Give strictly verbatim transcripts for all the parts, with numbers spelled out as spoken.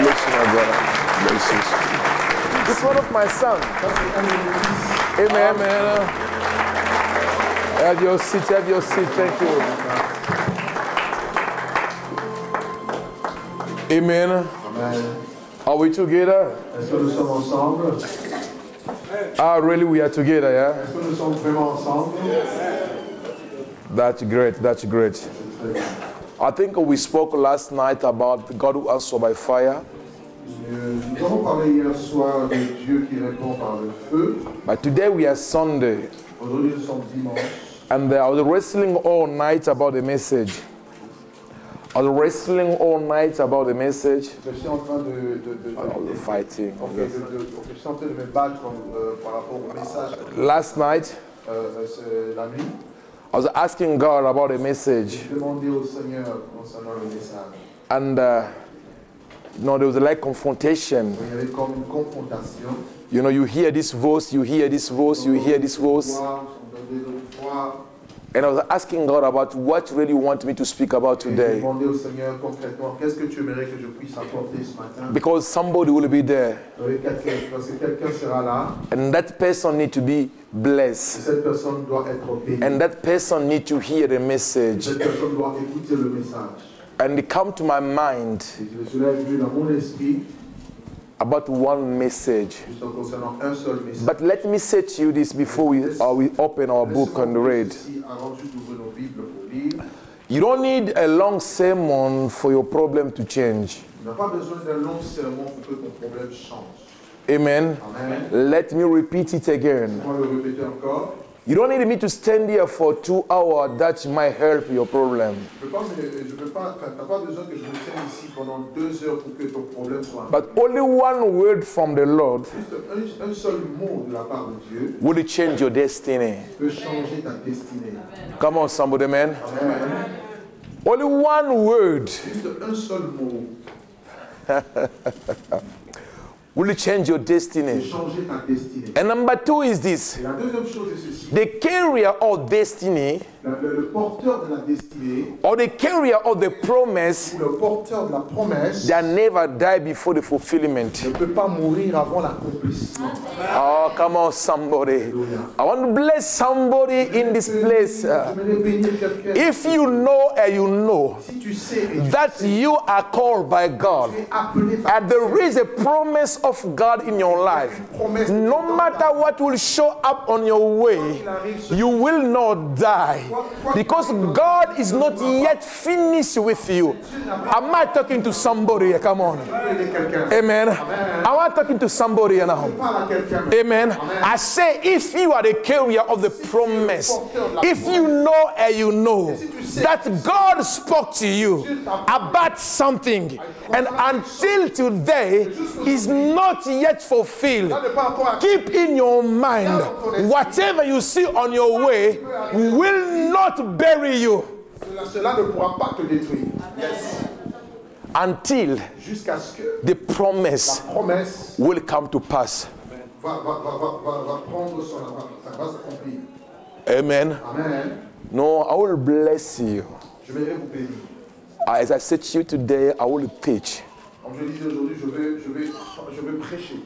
bless you, my brother. Bless you. It's one of my sons. Amen, amen. Have your seat, have your seat. Thank you. Amen. Amen. Are we together? Est-ce que nous sommes ensemble? Ah, really, we are together, yeah? Est-ce que nous sommes vraiment ensemble? That's great, that's great. I think we spoke last night about God who answers by fire. Nous avons parlé hier soir de Dieu qui répond par le feu. But today we are Sunday. Aujourd'hui nous sommes dimanche. And I was wrestling all night about the message. I was wrestling all night about the message. Je suis en train de, de, de, All the fighting. okay, de, de, de, je suis en train de me battre euh, par rapport au message. Last night, Euh, euh, la nuit, I was asking God about the message. j'ai demandé au Seigneur concernant le message. And uh, you know, there was a like confrontation. Il y avait comme une confrontation. You know, you hear this voice, you hear this voice, you hear this voice. And I was asking God about what you really want me to speak about today. Demandez au Seigneur concrètement, qu'est-ce que tu aimerais que je puisse apporter ce matin? Because somebody will be there. Parce que quelqu'un sera là. And that person need to be blessed. Cette personne doit être bénie. And that person need to hear the message. Cette personne doit écouter le message. And it come to my mind Et cela est venu dans mon esprit. about one message. Juste en concernant un seul message. But let me say to you this before we, uh, we open our book and read. Avant juste d'ouvrir nos Bibles pour lire. You don't need a long sermon for your problem to change. Tu n'as pas besoin d'un long sermon pour que ton problème change. Amen. Amen. Let me repeat it again. On va le répéter encore. You don't need me to stand here for two hours. That might help your problem. Je ne peux pas, je peux pas, enfin, t'as pas besoin que je me tienne ici pendant deux heures pour que ton problème soit. But only one word from the Lord Juste un, un seul mot de la part de Dieu will change your destiny. peut changer ta destinée. Come on, somebody, man. Amen. Only one word Juste un seul mot will change your peut destiny. changer ta destinée. And number two is this. Et la deuxième chose est ceci. The carrier of destiny La- le, le porteur de la destinée or the carrier of the promise ou le porteur de la promesse that never die before the fulfillment. ne peut pas mourir avant l'accomplissement. Oh, come on, somebody. I want to bless somebody in this place. Uh, J'aimerais bénir quelqu'un. if you know and you know Si tu sais et tu that you are called by God, es appelé par and there is a promise of God in your life, no matter what will show up on your way, you will not die. Because God is not yet finished with you. Am I talking to somebody here? Come on. quelqu'un. Amen. Am I talking to somebody here now? Parle à quelqu'un. Amen. I say, if you are the carrier of the promise, if you know and you know that God spoke to you about something, and until today is not yet fulfilled, keep in your mind whatever you see on your way will not bury you Cela, cela ne pourra pas te détruire. Yes. until Jusqu'à ce que the promise la promesse will come to pass. va, va, va, va, va, va prendre son va, va s'accomplir. Amen. Amen. No, I will bless you. Je vais vous bénir. As I said to you today, I will teach. Comme je disais aujourd'hui, je vais, je vais, je vais prêcher.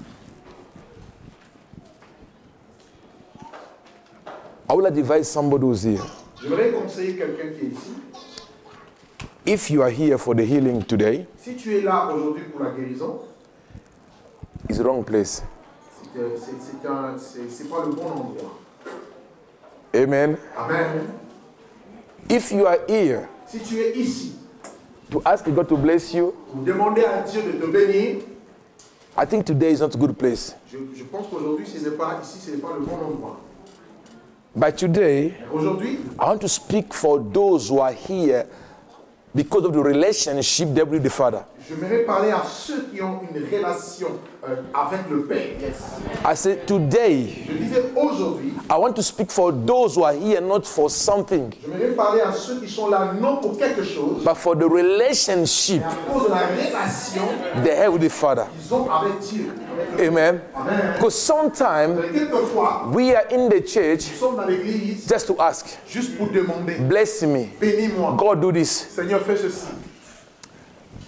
I will advise somebody who's here. J'aimerais conseiller quelqu'un qui est ici. If you are here for the healing today, Si tu es là aujourd'hui pour la guérison, it's the wrong place. c'est euh, c'est- c'est un- c'est- c'est pas le bon endroit. Amen. Amen. If you are here Si tu es ici to ask God to bless you, pour demander à Dieu de te bénir, I think today is not a good place. je, je pense qu'aujourd'hui, ce n'est pas ici, ce n'est pas le bon endroit. But today, Aujourd'hui, I want to speak for those who are here because of the relationship they have with the Father. j'aimerais parler à ceux qui ont une relation euh, avec le Père. Yes. I say today, Je disais aujourd'hui, I want to speak for those who are here not for something, j'aimerais parler à ceux qui sont là non pour quelque chose, but for the relationship mais à cause de la relation they have with the Father. qu'ils ont avec Dieu. Avec le Amen. Amen. Because sometimes Père. Quelquefois, we are in the church nous sommes dans l'église just to ask, juste pour demander, bless me. bénis-moi. God do this. Seigneur, fais ceci.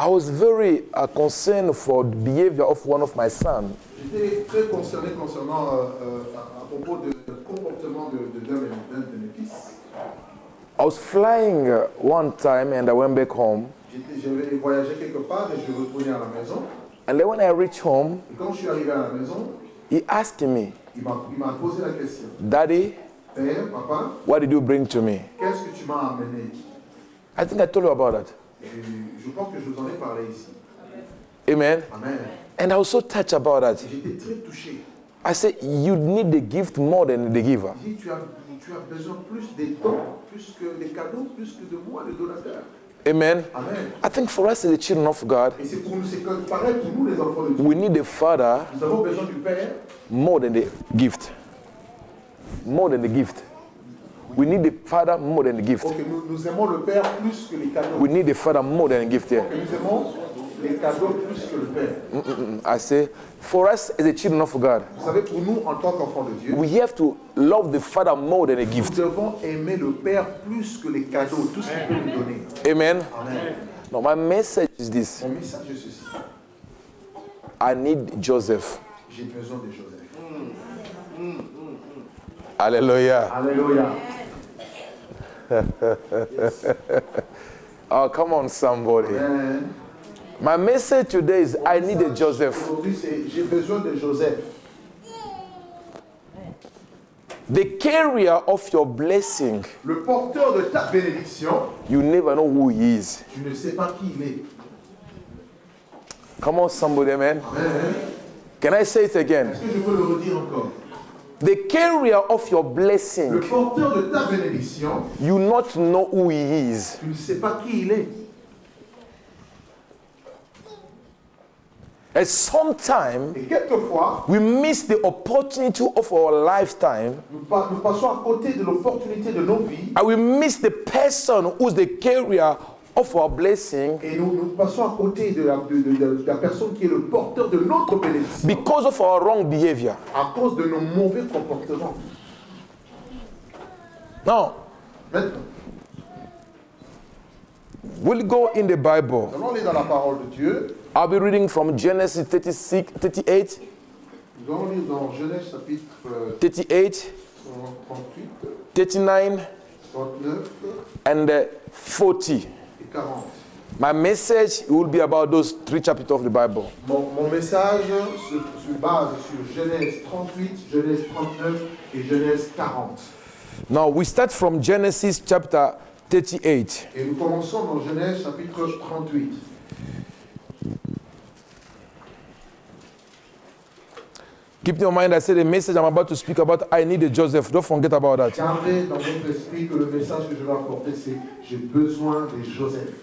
I was very uh, concerned for the behavior of one of my sons. J'étais très concerné concernant euh, euh, à, à propos du comportement de, de, de, de, de mes fils. I was flying uh, one time and I went back home. J'avais voyagé quelque part et je retournais à la maison. And then when I reached home, Et quand je suis arrivé à la maison, he asked me, il m'a, il m'a posé la question. Daddy, Père, papa, what did you bring to me? qu'est-ce que tu m'as amené? I think I told you about that. Et je pense que je vous en ai parlé ici. Amen. Amen. And I was so touched about that. J'étais très touché. I said, you need the gift more than the giver. Il dit, tu as, tu as besoin plus des dons, plus que des cadeaux, plus que de moi, le donateur. Amen. Amen. I think for us as the children of God, Et c'est pour nous, c'est comme pareil pour nous les enfants de Dieu. we need the Father Nous avons besoin du Père more than the gift. More than the gift. We need the Father more than the gift. Ok, nous, nous aimons le Père plus que les cadeaux. We need the Father more than the gift here. Ok, nous aimons les cadeaux plus que le Père. Mm-mm-mm. I say, for us as the children of God, Vous savez, pour nous, en tant qu'enfants de Dieu, we have to love the Father more than the nous gift. devons aimer le Père plus que les cadeaux, tout ce qu'il peut nous donner. Amen. Amen. Now, my message is this. Mon message est ceci. I need Joseph. J'ai besoin de Joseph. Hallelujah. Alléluia. Oh, come on, somebody. Amen. My message today is I need a Joseph. Aujourd'hui, c'est j'ai besoin de Joseph. The carrier of your blessing, Le porteur de ta bénédiction, you never know who he is. tu ne sais pas qui il est. Come on, somebody, amen. Amen. Can I say it again? Est-ce que je peux le redire encore? The carrier of your Le blessing, porteur de ta bénédiction, you not know who he is. tu ne sais pas qui il est. And sometimes Et quelquefois, we miss the opportunity of our lifetime, nous, pa- nous passons à côté de l'opportunité de nos vies and we miss the person who's the carrier of our blessing et nous, nous passons à côté de la, de, de- de- de la personne qui est le porteur de notre bénédiction because of our wrong behavior. à cause de nos mauvais comportements. Now, Maintenant, we'll go in the Bible. nous allons aller dans la parole de Dieu. I'll be reading from Genesis thirty-six, thirty-eight, Nous allons lire dans Genèse chapitre euh, thirty-eight, trente-huit, thirty-nine, trente-neuf and uh, forty. et quarante. My message will be about those three chapters of the Bible. Mon, mon message se, se base sur Genèse trente-huit, Genèse trente-neuf et Genèse quarante. Now, we start from Genesis chapter thirty-eight. Et nous commençons dans Genèse chapitre trente-huit. Keep in your mind, I said the message I'm about to speak about, I need a Joseph. Don't forget about that. Gardez dans votre esprit que le message que je vais apporter, c'est j'ai besoin de Joseph.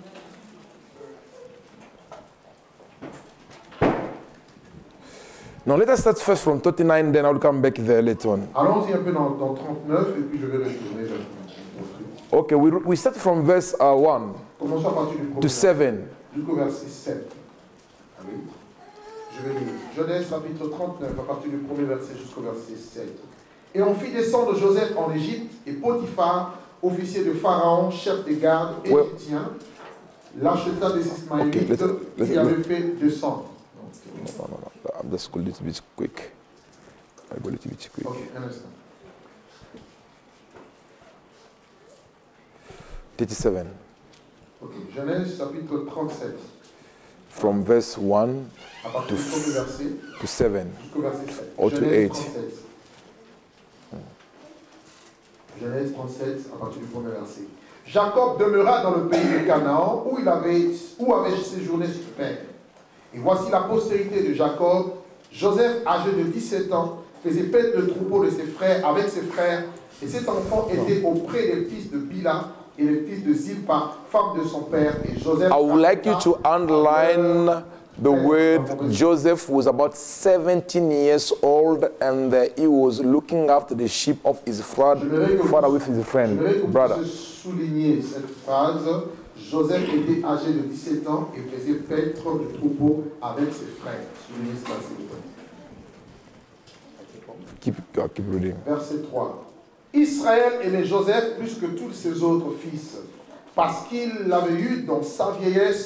Now, let us start first from thirty-nine, then I'll come back there later on. Allons-y un peu dans, dans trente-neuf et puis je vais retourner vers le Okay, we, we start from verse uh, one Commençons à partir du to premier seven. jusqu'au verset sept. Ah oui. Je vais lire. Genèse chapitre trente-neuf, à partir du premier verset jusqu'au verset sept. Et on fit descendre Joseph en Égypte, et Potiphar, officier de Pharaon, chef des gardes Ouais. égyptiens, l'acheta des Ismaélites Ok, laisse- laisse- qui avait fait descendre. No, no, no. I'm just go a little bit quick. I go a little bit quick. Ok, un instant. thirty-seven. Ok, Genèse chapitre trente-sept, From verse one à partir du premier verset to seven. jusqu'au verset sept. Or to Genèse eight. trente-sept. Genèse trente-sept, à partir du premier verset. Jacob demeura dans le pays de Canaan, où il avait, où avait séjourné son père. Et voici la postérité de Jacob. Joseph, âgé de dix-sept ans, faisait paître le troupeau de ses frères avec ses frères. Et cet enfant était auprès des fils de Bila et des fils de Zilpa, femme de son père. Et Joseph. I would like you to underline the word Joseph was about seventeen years old and uh, he was looking after the sheep of his father, father with his friend, J'aimerais que vous brother. puissiez souligner cette phrase. Joseph était âgé de dix-sept ans et faisait paître le troupeau avec ses frères. Soulignez cela, s'il vous plaît. Keep, uh, keep reading. Verset trois. Israël aimait Joseph plus que tous ses autres fils, parce qu'il l'avait eu dans sa vieillesse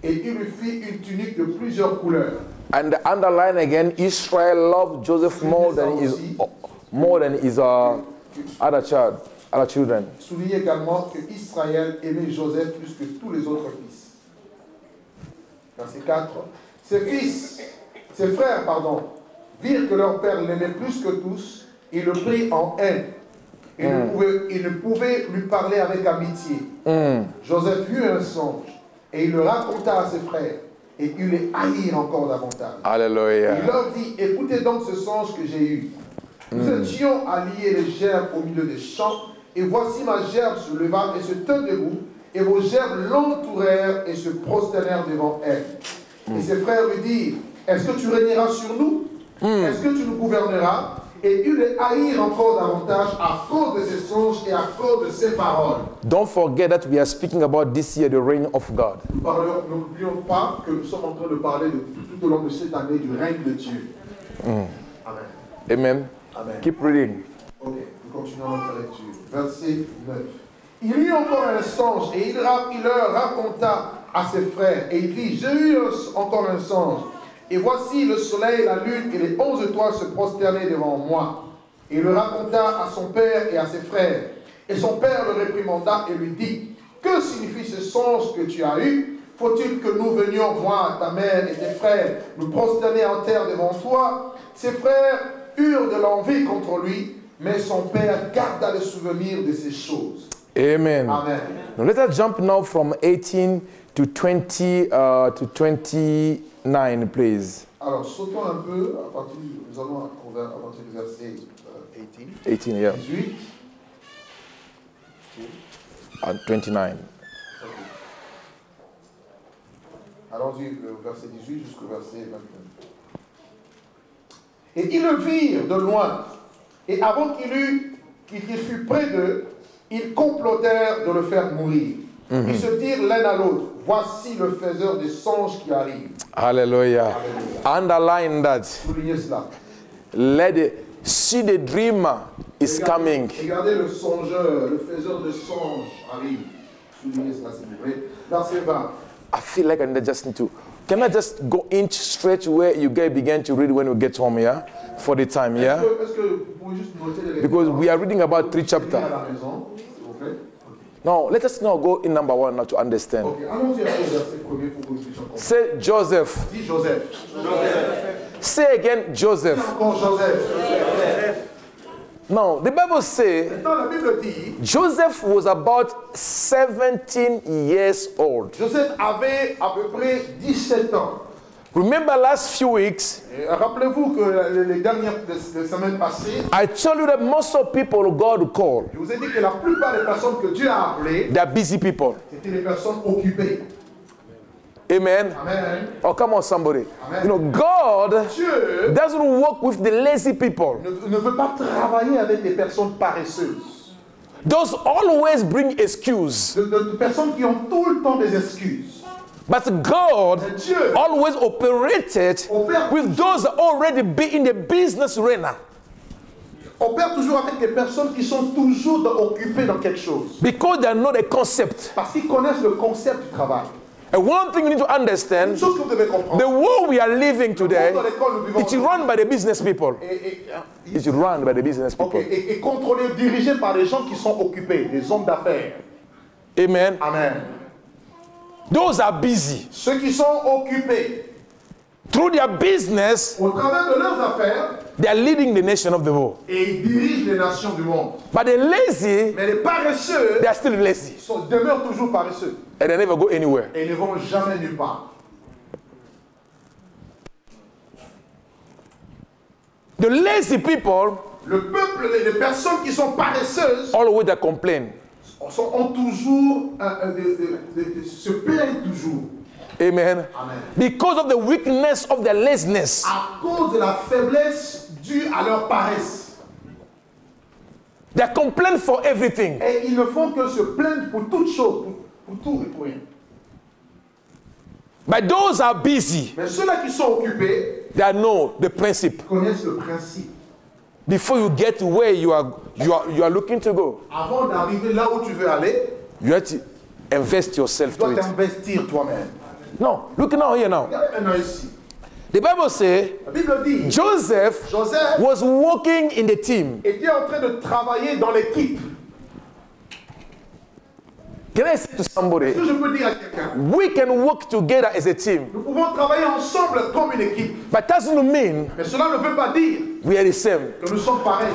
Et il lui fit une tunique de plusieurs couleurs. And underline again, Israel loved Joseph more than his more than his uh, other child, other children. Soulignez également que Israël aimait Joseph plus que tous les autres fils. Verset quatre. Ses fils, ses frères, pardon, virent que leur père l'aimait plus que tous, et le prit en haine. Il, mm. ne pouvait, il ne pouvait lui parler avec amitié. Mm. Joseph eut un songe, et il le raconta à ses frères, et ils les haïrent encore davantage. Alléluia. Il leur dit, écoutez donc ce songe que j'ai eu. Nous mm. étions à lier les gerbes au milieu des champs, et voici ma gerbe se leva et se tint debout, et vos gerbes l'entourèrent et se prosternèrent devant elle. Mm. Et ses frères lui dirent, est-ce que tu régneras sur nous? Mm. Est-ce que tu nous gouverneras? Et ils les haïrent encore davantage à cause de ses songes et à cause de ses paroles. Don't forget that we are speaking about this year, the reign of God. N'oublions pas que nous sommes en train de parler de, tout au long de cette année du règne de Dieu. Mm. Amen. Amen. Amen. Keep reading. Ok, nous continuons notre lecture. Verset neuf. Il eut encore un songe et il, il leur raconta à ses frères. Et il dit, j'ai eu encore un songe. Et voici le soleil, la lune et les onze étoiles se prosternaient devant moi. Et il le raconta à son père et à ses frères. Et son père le réprimanda et lui dit, que signifie ce songe que tu as eu? Faut-il que nous venions, moi, ta mère et tes frères, nous prosterner en terre devant toi? Ses frères eurent de l'envie contre lui, mais son père garda le souvenir de ces choses. Amen. Amen. Now let us jump now from eighteen to twenty uh, to twenty-nine, please. Alors, sautons un peu, à partir, nous allons à partir du verset uh, eighteen. eighteen, yeah. dix-huit. And twenty-nine. Okay. Allons-y, le verset dix-huit jusqu'au verset vingt-neuf. Et ils le virent de loin, et avant qu'il eût, qu'il fût près d'eux, ils complotèrent de le faire mourir. Mm-hmm. Ils se dirent l'un à l'autre, voici le faiseur des songes qui arrive. Hallelujah. Hallelujah. Underline that. Soulignez cela. Let it, see the dreamer is regardez, coming. Regardez le songeur, le faiseur de songes arrive. Soulignez cela s'il vous plaît. Verset vingt. I feel like I just need to. Can I just go inch straight where you guys begin to read when we get home, yeah? For the time, yeah? Est-ce que vous pouvez juste noter les Because we are reading about three chapters. No, let us now go in number one now to understand. Okay, allons-y au verset premier pour que nous puissions comprendre. Say Joseph. Dis Joseph. Joseph. Say again Joseph. Dis encore Joseph. Joseph. Now, the Bible says Maintenant, la Bible dit, Joseph was about seventeen years old. Joseph avait à peu près dix-sept ans. Remember last few weeks, rappelez-vous que les dernières les semaines passées, I told you that most of people God called, je vous ai dit que la plupart des personnes que Dieu a appelées, they are busy people. C'était des personnes occupées. Amen. Amen. Oh, come on, somebody. Amen. You know, God Dieu doesn't work with the lazy people. Ne, ne veut pas travailler avec des personnes paresseuses. Those always bring excuses. De, de, de personnes qui ont tout le temps des excuses. But God Dieu always operated with those that already be in the business arena. Opère toujours avec des personnes qui sont toujours dans, occupées dans quelque chose. Because they know the concept. Parce qu'ils connaissent le concept du travail. And one thing you need to understand, Une chose que vous devez comprendre, the world we are living today, it's run by the business people. Et, et, it's run by the business people. Okay, et, et contrôlé, dirigé par des gens qui sont occupés, des hommes d'affaires. Amen. Amen. Those are busy. Ceux qui sont occupés, through their business, au travers de leurs affaires, they are leading the nation of the world. Et ils dirigent les nations du monde. But the lazy, mais les paresseux, they are still lazy. Sont, demeurent toujours paresseux. And they never go anywhere. Et ils ne vont jamais nulle part. The lazy people, le peuple, les personnes qui sont paresseuses, always they complain. Sont, ont toujours, euh, de, de, de, de, se plaignent toujours. Amen. Amen. Because of the weakness of their laziness. À cause de la faiblesse due à leur paresse. They complain for everything. Et ils ne font que se plaindre pour toutes choses, pour, pour tout et pour rien. But those are busy. Mais ceux-là qui sont occupés, they know the principle. Connaissent le principe. Before you get to where you are, you are, you are looking to go. Avant d'arriver là où tu veux aller, you have to invest yourself tu dois to it. t'investir toi-même. No, look now here now. Regardez maintenant ici. The Bible says La Bible dit, Joseph Joseph was working in the team. était en train de travailler dans l'équipe. Can I say to somebody, Est-ce que je peux dire à quelqu'un, we can work together as a team, nous pouvons travailler ensemble comme une équipe. but that doesn't mean Mais cela ne veut pas dire we are the same. que nous sommes pareils.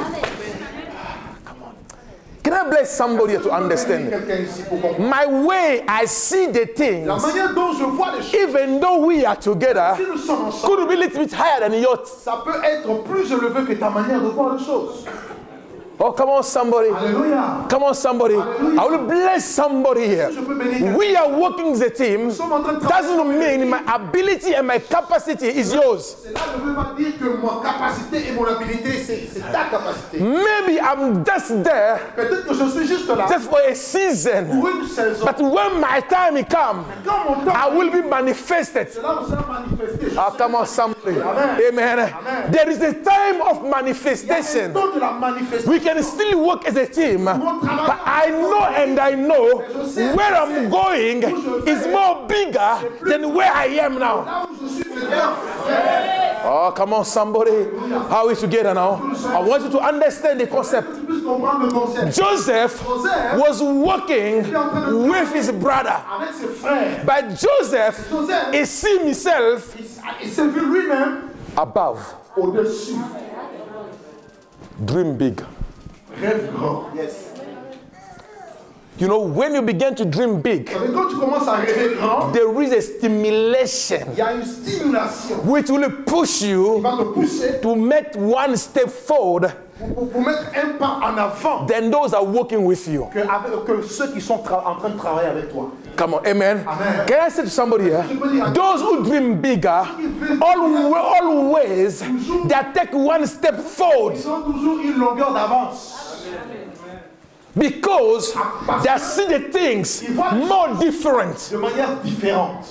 Can I bless somebody to understand? Quelqu'un ici pour comprendre. My way I see the La things, manière dont je vois les choses, even though we are together, si nous sommes ensemble, could be a little bit higher than yours. ça peut être plus élevé que ta manière de voir les choses. Oh, come on, somebody. Alléluia. Come on, somebody. I will bless somebody here. Je peux bénir quelqu'un. We are working as a team. Nous sommes en train de travailler. Doesn't mean my ability and my capacity is yours. Cela ne veut pas dire que ma capacité et mon habilité, c'est c'est ta capacité. Maybe I'm just there Peut-être que je suis juste là just for a season. pour une saison. But when my time comes, Quand mon temps, I will be manifested. cela sera manifesté. Oh, come on, somebody. Amen. Amen. Amen. There is a time of Il y a un manifestation. temps de la manifestation. We can still work as a team, but I know and I know where I'm going is more bigger than where I am now. Là où je suis maintenant, Oh, come on, somebody. Are we together now? I want you to understand the concept. tu puisses comprendre le concept. Joseph was working with his brother, Avec ses frères, but Joseph is seeing himself il, il s'est vu lui-même above. au-dessus. Dream big. Rêve grand. Yes. You know, when you begin to dream big, Mais quand tu commences à rêver grand, there is a stimulation il y a une stimulation which will push qui you va te pousser to make one step forward pour, pour, pour mettre un pas en avant than those are working with you. que, avec, que ceux qui sont tra- en train de travailler avec toi. Come on, amen. Amen. Can I say to somebody here? Those who dream bigger, always, always they take one step forward Ils ont toujours une longueur d'avance. because they see the things more different. De manière différente.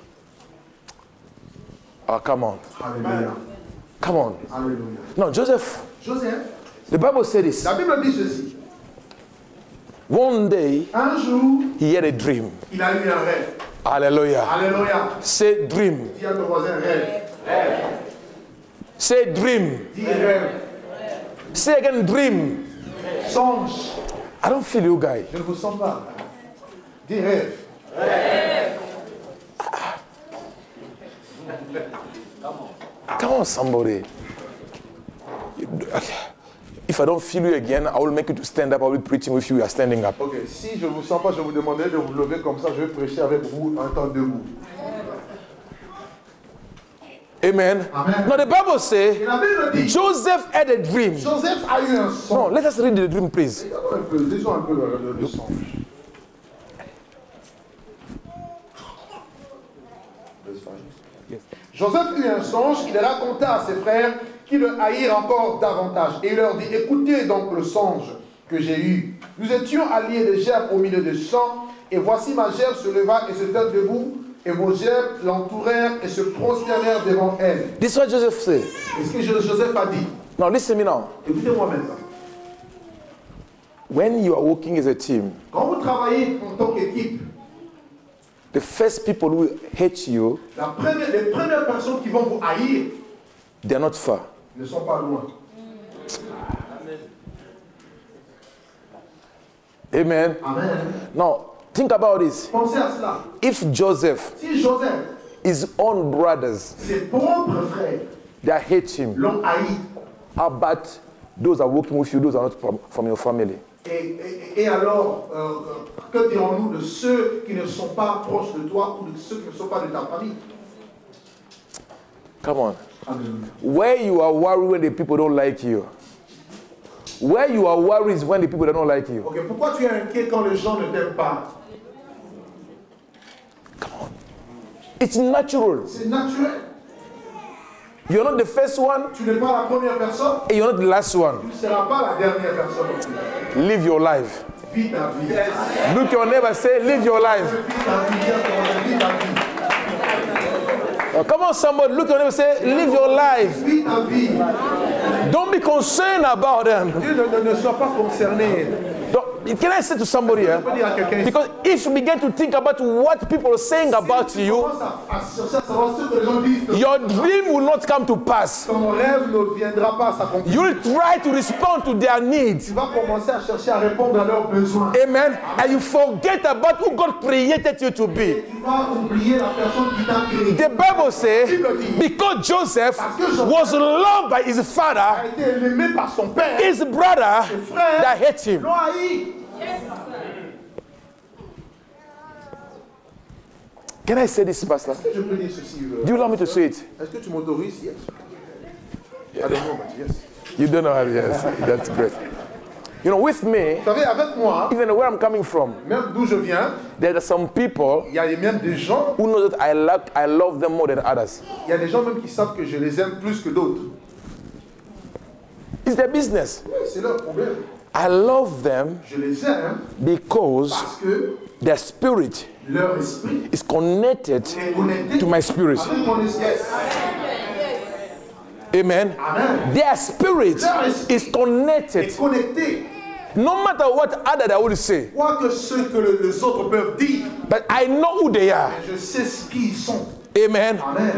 Oh, come on. Alléluia. Come on. Alléluia. No, Joseph, Joseph, the Bible said this. la Bible dit ceci. One day, Un jour, he had a dream. il a eu un rêve. Hallelujah. Alléluia. Say dream. Dis à ton voisin rêve. Say dream. Dis rêve. Say again dream. Songe. I don't feel you guys. Je ne vous sens pas. Dis rêve. Come on, somebody. You- If I don't feel you again, I will make you to stand up. I will be preaching with you. You are standing up. Ok, si je ne vous sens pas, je vous demanderai de vous lever comme ça. Je vais prêcher avec vous en temps debout. Amen. Amen. Now the Bible Et says la Bible dit, Joseph had a dream. Joseph a eu un son. No, let us read the dream, please. Regardons un peu, lisons un peu le, le, le songe. Yes. Joseph eut un songe, il raconta à ses frères qui le haïrent encore davantage. Et il leur dit, écoutez donc le songe que j'ai eu. Nous étions alliés des gerbes au milieu des champs, et voici ma gerbe se leva et se tint debout, et vos gerbes l'entourèrent et se prosternèrent devant elle. This is what Joseph said. Et ce que Joseph a dit, Now listen to me now. écoutez-moi maintenant. When you are working as a team, Quand vous travaillez en tant qu'équipe, the first people who hate you, la première, les premières personnes qui vont vous haïr they are not far. ne sont pas loin. Amen. Amen. Now think about this. Pensez à cela. If Joseph, Si Joseph, his own brothers, ses propres frères, they hate him, l'ont haï, how about those are working with you, those are not from, from your family? et, et, et alors, euh, que dirons-nous de ceux qui ne sont pas proches de toi ou de ceux qui ne sont pas de ta famille? Come on. Amen. Where you are worried when the people don't like you. Where you are worried is when the people don't like you. Ok, pourquoi tu es inquiet quand les gens ne t'aiment pas? It's natural. C'est naturel. You're not the first one Tu n'es pas la première personne, and you're not the last one. tu ne seras pas la dernière personne non plus. Live your life. Vis ta vie. Look your neighbor, say, live your life. Vis ta vie, viens commencer, vis ta vie. Oh, come on, somebody, look your neighbor, say, live your life. Vis ta vie. Don't be concerned about them. Dieu ne, ne, ne soit pas concerné. Don't, can I say to somebody here? Because if you begin to think about what people are saying about you, your dream will not come to pass. Ton rêve ne viendra pas à s'accomplir. You will try to respond to their needs. Tu vas commencer à chercher à répondre à leurs besoins. Amen. And you forget about who God created you to be. Tu vas oublier la personne qui t'a créé. The Bible says, because Joseph was loved by his A father, été aimé par son père. his brother that hate him. L'ont haï. Can I say this, Pastor? Je peux dire ceci. euh, Do you allow me to say it? Est-ce que tu m'autorises? Yes. I don't know, but yes. You don't know how, yes. That's great. You know, with me, Vous savez, avec moi, even where I'm coming from, même d'où je viens, there are some people il y a même des gens, who know that I love, I love them more than others. il y a des gens même qui savent que je les aime plus que d'autres. It's their business. Oui, c'est leur problème. I love them Je les aime because parce que their spirit leur esprit is connected est connecté to my spirit. avec mon esprit. Amen. Amen. Their spirit is Est connected. connecté. No matter what other they will say, Quoi que ce que le- les autres peuvent dire, but I know who they are. je sais ce qu'ils sont. Amen. Amen.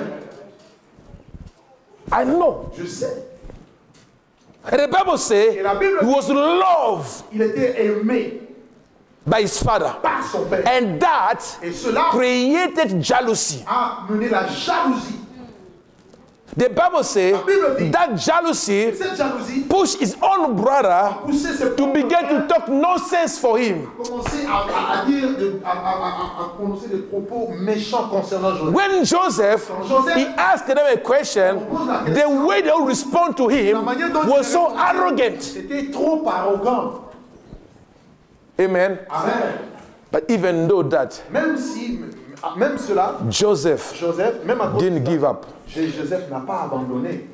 I know. Je sais. And the Bible says Et la Bible he was loved Il était aimé by his father. par son père. And that Et cela created jealousy. a mené la jalousie. The Bible says La Bible dit, that jealousy cette jalousie pushed his own brother poussait ses to propres begin to frères talk nonsense for him. à commencer à, à, à dire, de- à, à, à, à prononcer des propos méchants concernant Joseph. When Joseph, he asked them a question, the way they would respond to him was so arrogant. C'était trop arrogant. Amen. Amen. But even though that, Même si, même cela, Joseph Joseph, même à cause de didn't ça, give up. Joseph n'a pas abandonné.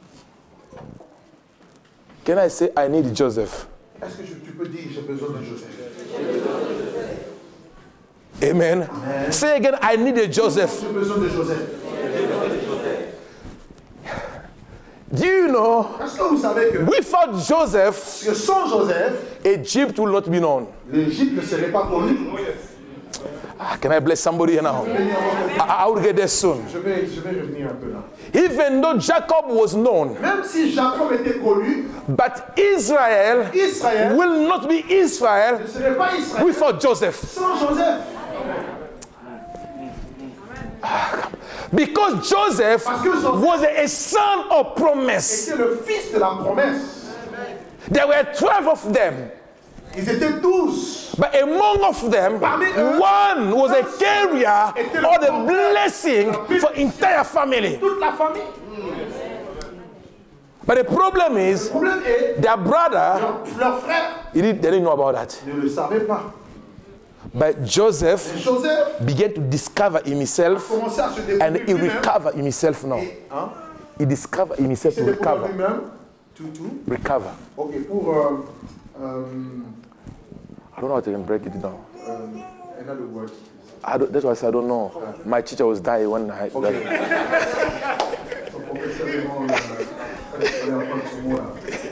Can I say I need Joseph? Est-ce que je- tu peux dire j'ai besoin de Joseph? Amen. Say again, I need a Joseph. J'ai besoin de Joseph. Do you know, Est-ce que vous savez que, without Joseph, que sans Joseph, Egypt will not be known. l'Égypte ne serait pas connue? Ah, can I bless somebody here now? I, I will get there soon. Je vais, je vais revenir un peu là. Even though Jacob was known, Même si Jacob était connu, but Israel Israël will not be Israel ne serait pas Israël without Joseph. sans Joseph. Because Joseph Parce que Joseph was a, a son of promise. était le fils de la promesse. There were twelve of them. Ils étaient douze. But among of them, one was a carrier of the blessing for entire family. Toute la famille. But the problem is, Le problème est, their brother, leur, leur frère he didn't, they didn't know about that. ne le savait pas. But Joseph Et Joseph began to discover himself, commençait à se and découvrir he lui-même. recovered himself now. Et, hein, He discovered himself s'est to découvert recover. lui-même. Tout, tout. Recover. Ok, pour euh, euh, I don't know how to even break it down. euh, another word. I don't, that's why I said I don't know. My teacher was dying one night. Ok. Son professeur vraiment, euh, fallait apprendre ce mot-là.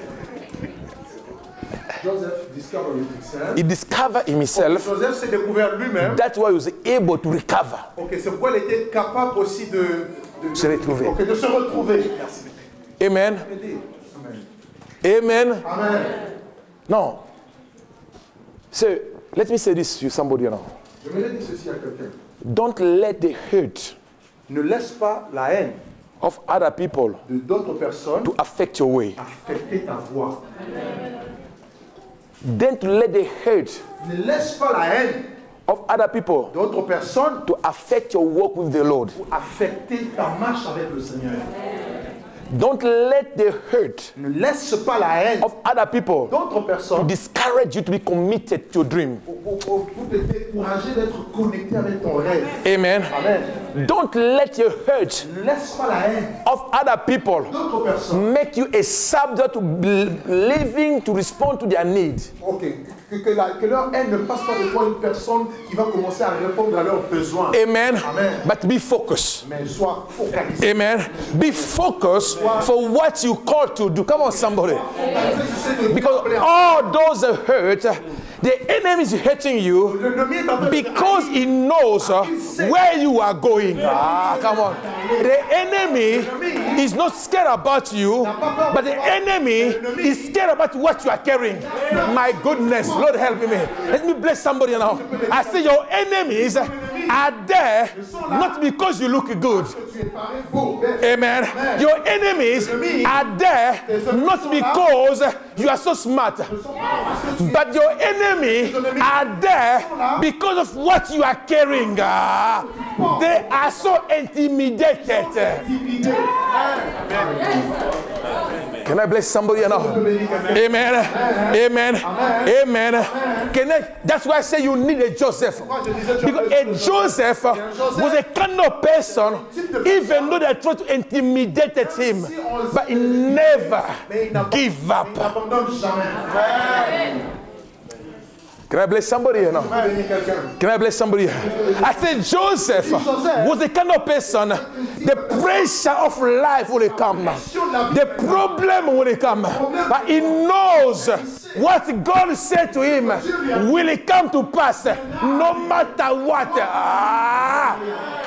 Joseph discovered himself. He discovered himself. Joseph s'est découvert lui-même. That's why he was able to recover. Ok, c'est pourquoi il était capable aussi de, de, Se retrouver. ok, de se retrouver. Merci. Amen. Amen. Amen. Amen. No. So let me say this to somebody now. Je vais dire ceci à quelqu'un. Don't let the hurt Ne laisse pas la haine of other people de d'autres personnes to affect your way. affecter ta voix. Don't let the hurt Ne laisse pas la haine of other people d'autres personnes to affect your walk with the Lord. affecter ta marche avec le Seigneur. Don't let the hurt Ne laisse pas la haine of other people d'autres to personnes discourage you to be committed to your dream. pour, pour, pour te décourager d'être connecté avec ton rêve. Amen. Amen. Don't let your hurt Ne laisse pas la haine of other people d'autres personnes. make you a subject to be living to respond to their need. Ok. Que, que, la, que leur haine ne passe pas de toi une personne qui va commencer à répondre à leurs besoins. Amen. Amen. But be focused. Mais sois focalisé. Amen. Be focused for what you called to do. Come on, somebody. Because all those hurt, The enemy is hating you because he knows uh, where you are going. Ah, come on. The enemy is not scared about you, but the enemy is scared about what you are carrying. My goodness, Lord help me. Let me bless somebody now. I say your enemies are there not because you look good. Amen. Your enemies are there not because you are so smart, but your enemies are there because of what you are carrying. Uh, they are so intimidated. Can I bless somebody now? Amen. Amen. Amen. Can I, that's why I say you need a Joseph. Because a Joseph was a kind of person, even though they tried to intimidate him, but he never gave up. Can I bless somebody here now? Can I bless somebody here? I said Joseph was the kind of person, the pressure of life will come. The problem will come. But he knows what God said to him will come to pass no matter what. Ah.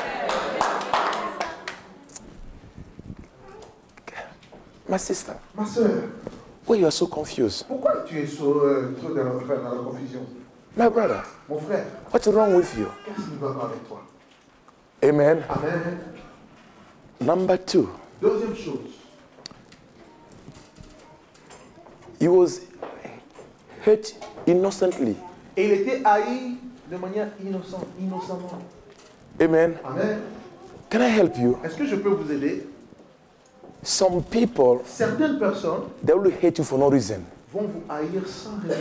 My sister. Ma soeur. Why you are so confused? Pourquoi tu es so, euh, trop dans, dans la confusion? My brother. Mon frère. What's wrong with you? Qu'est-ce qui ne va pas avec toi? Amen. Amen. Number two. Deuxième chose. He was hurt innocently. Et il était haï de manière innocente, innocemment. Amen. Amen. Can I help you? Est-ce que je peux vous aider? Some people, certaines personnes, they will hate you for no reason. Vont vous haïr sans raison.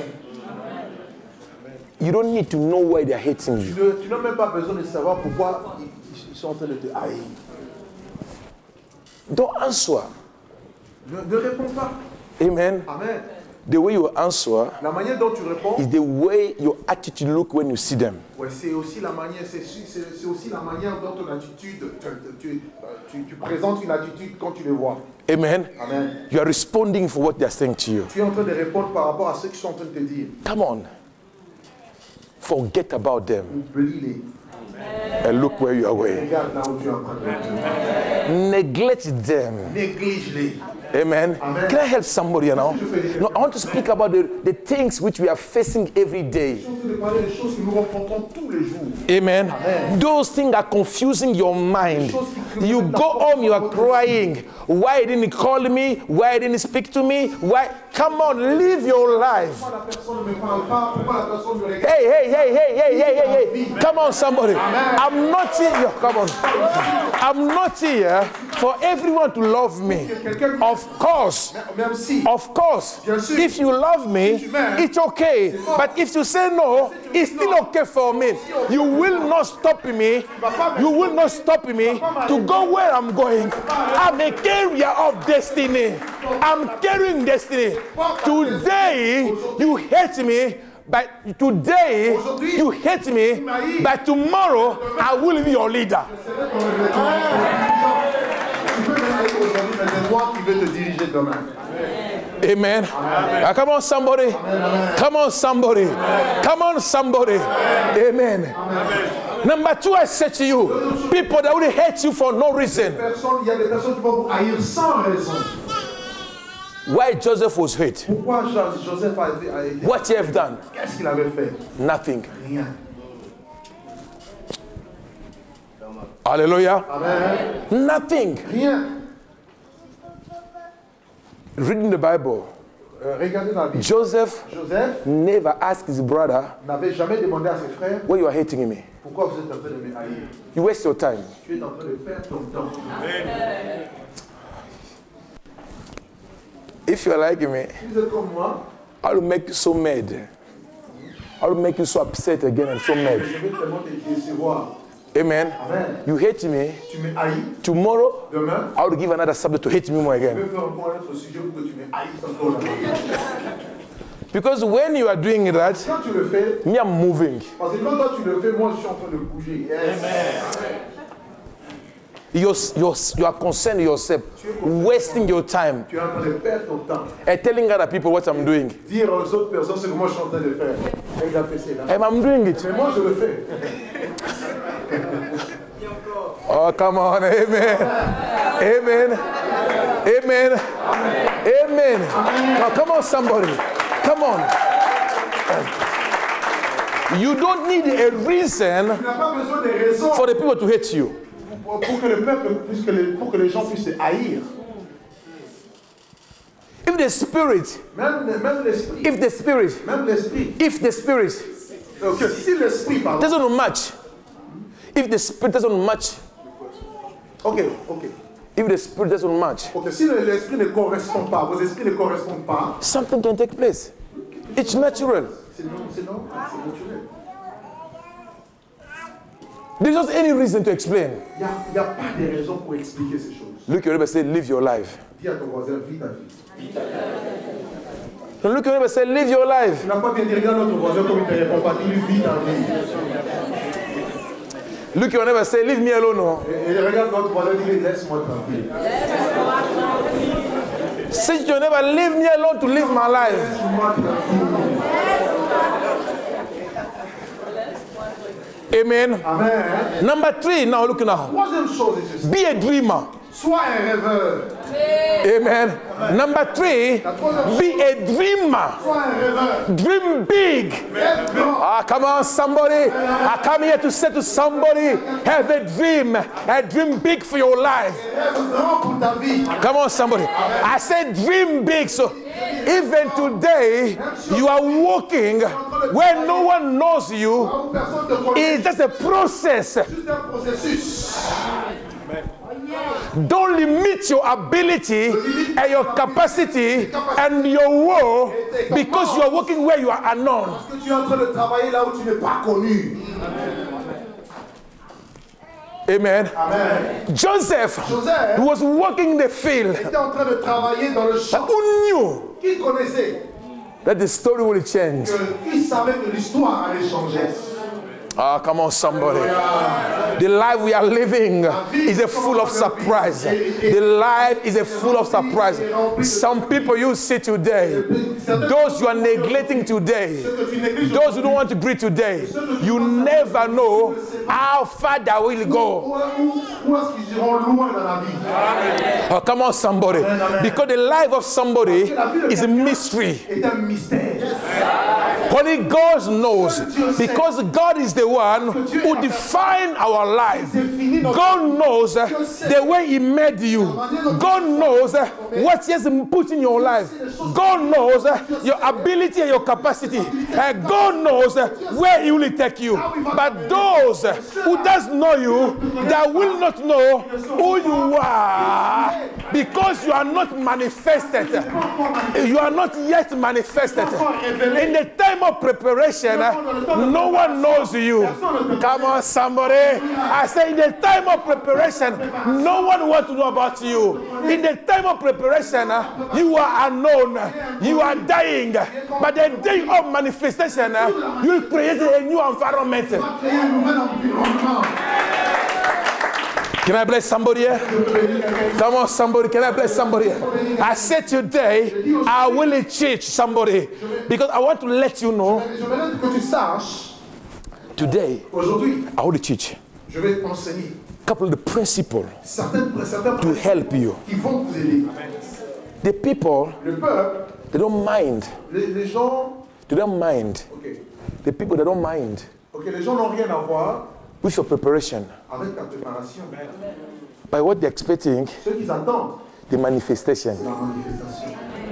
You don't need to know why they are hating Tu, you. ne, tu n'as même pas besoin de savoir pourquoi ils, ils sont en train de te haïr. Don't answer. Ne, ne réponds pas. Amen. Amen. The way you answer la manière dont tu réponds is the way your attitude look when you see them. Ouais, c'est aussi la manière, c'est, c'est, c'est aussi la manière dont ton attitude, tu, tu, tu présentes une attitude quand tu les vois. Amen. Amen. You are responding for what they are saying to you. Tu es en train de répondre par rapport à ce qu'ils sont en train de te dire. Come on. Forget about them. Oublie-les. And look where you are going. Regarde là où tu es en train de Neglect them. Néglige-les. Amen. Amen. Can I help somebody now? No, I want to speak about the, the things which we are facing every day. Amen. Amen. Those things are confusing your mind. You go home, you are crying. Why didn't he call me? Why didn't he speak to me? Why? Come on, live your life. Hey, hey, hey, hey, hey, hey, hey, hey. Come on, somebody. I'm not here. Come on. I'm not here for everyone to love me. Of course. Of course. If you love me, it's okay. But if you say no, it's still okay for me. You will not stop me. You will not stop me to go where I'm going. I'm a carrier of destiny. I'm carrying destiny. Today, you hate me. But today, you hate me. But tomorrow, I will be your leader. Amen. Uh, come on, somebody. Come on, somebody. Come on, somebody. Amen. Amen. Number two, I said to you, people that will hate you for no reason. Why Joseph was hate? What he have done? Nothing. Hallelujah. Amen. Nothing. Rien. Reading the Bible, euh, regardez dans la Bible. Joseph, Joseph never asked his brother, n'avait jamais demandé à ses frères, why you are hating me? Pourquoi vous êtes en train de me haïr? You waste your time. Tu es en train de perdre ton temps. Amen. If you are like me, si vous êtes comme moi, I will make you so mad. I will make you so upset again and so mad. Je vais tellement te décevoir. Amen. Amen. You hate me. Tu me haïs. Tomorrow, Demain, I will give another subject to hate me more je again. vais faire encore un autre sujet pour que tu me haïsses encore. Because when you are doing that, Quand tu le fais, me I'm moving. parce que quand toi tu le fais, moi je suis en train de bouger. Yes. Amen. You're, you're, you are concerned yourself, wasting your time, Tu es en train de perdre ton temps. and telling other people what I'm doing. Dire aux autres personnes ce que moi je suis en train de faire. Et il a fait cela. And I'm doing it. Mais moi je le fais. Oh, come on. Amen. Amen. Amen. Amen. Now, come on, somebody. Come on. You don't need a reason Tu n'as pas besoin de raisons for the people to hate you. pour, pour que le peuple, puisse que les, pour que les gens puissent te haïr. If the spirit, Même, même l'esprit. if the spirit, Même l'esprit. if the spirit Donc, si l'esprit, pardon. doesn't match, if the spirit doesn't match, Ok, ok. if the spirit doesn't match, Ok, si le- l'esprit ne correspond pas, vos esprits ne correspondent pas, something can take place. It's natural. c'est non, c'est non, c'est naturel. There's not any reason to explain. Il n'y a, a pas de raison pour expliquer ces choses. Look at your neighbor and say, live your life. Dis à ton voisin, vis ta vie. Don't look at your neighbor and say, live your life. Tu n'as pas bien dit, regarde notre voisin comme il te répond pas, dis-lui, vis ta vie. Look at your neighbor and say, leave me alone. No. Et, et regarde notre voisin, dis-lui, laisse-moi tranquille. Say to your neighbor, leave me alone to live my life. Laisse-moi tranquille. Amen. Amen. Number three, now look now. Troisième chose, c'est ceci. Be a dreamer. Sois un rêveur. Amen. Number three, be a dreamer. Sois un rêveur. Dream big. Rêve grand. Ah, come on, somebody. I come here to say to somebody, have a dream. A dream big for your life. Rêve grand pour ta vie. Come on, somebody. I said dream big. So even today, you are walking where no one knows you. Où personne te connaît. It's just a process. Juste un processus. Don't limit your ability and your capacity and your will because you are working where you are unknown. Parce que tu es en train de travailler là où tu n'es pas connu. Amen. Amen. Joseph Joseph was working in the field. était en train de travailler dans le champ. Who knew Qui connaissait that the story will change? que, qui savait que l'histoire allait changer? Ah, come on, somebody. The life we are living is a full of surprise. The life is a full of surprise. Some people you see today, those you are neglecting today, those who don't want to greet today, you never know how far they will go. Où, où est-ce qu'ils iront loin dans la vie? Oh, come on, somebody. Because the life of somebody is a mystery. C'est un mystère. Only God knows, because God is the one who defines our life. God knows uh, the way He made you. God knows uh, what He has put in your life. God knows uh, your ability and your capacity. Uh, God knows uh, where He will take you. But those uh, who does know you, they will not know who you are, because you are not manifested. You are not yet manifested. In the time of preparation, uh, no one knows you. Come on, somebody. I say, in the time of preparation, no one wants to know about you. In the time of preparation, uh, you are unknown. You are dying. But the day of manifestation, uh, you create a new environment. Can I bless somebody here? Come on, somebody. Can I bless somebody here? I said today, I will teach somebody because I want to let you know. Je veux que tu saches, Today, aujourd'hui, I will teach je vais t'enseigner a couple of the principles certains, certains to principes help you. qui vont vous aider. The people, Le peuple, they don't mind. les, les gens, They don't mind. ok, The people, they don't mind ok, les gens n'ont rien à voir with your preparation. avec ta préparation. By what they're expecting, Ce qu'ils attendent, the manifestation. c'est la manifestation.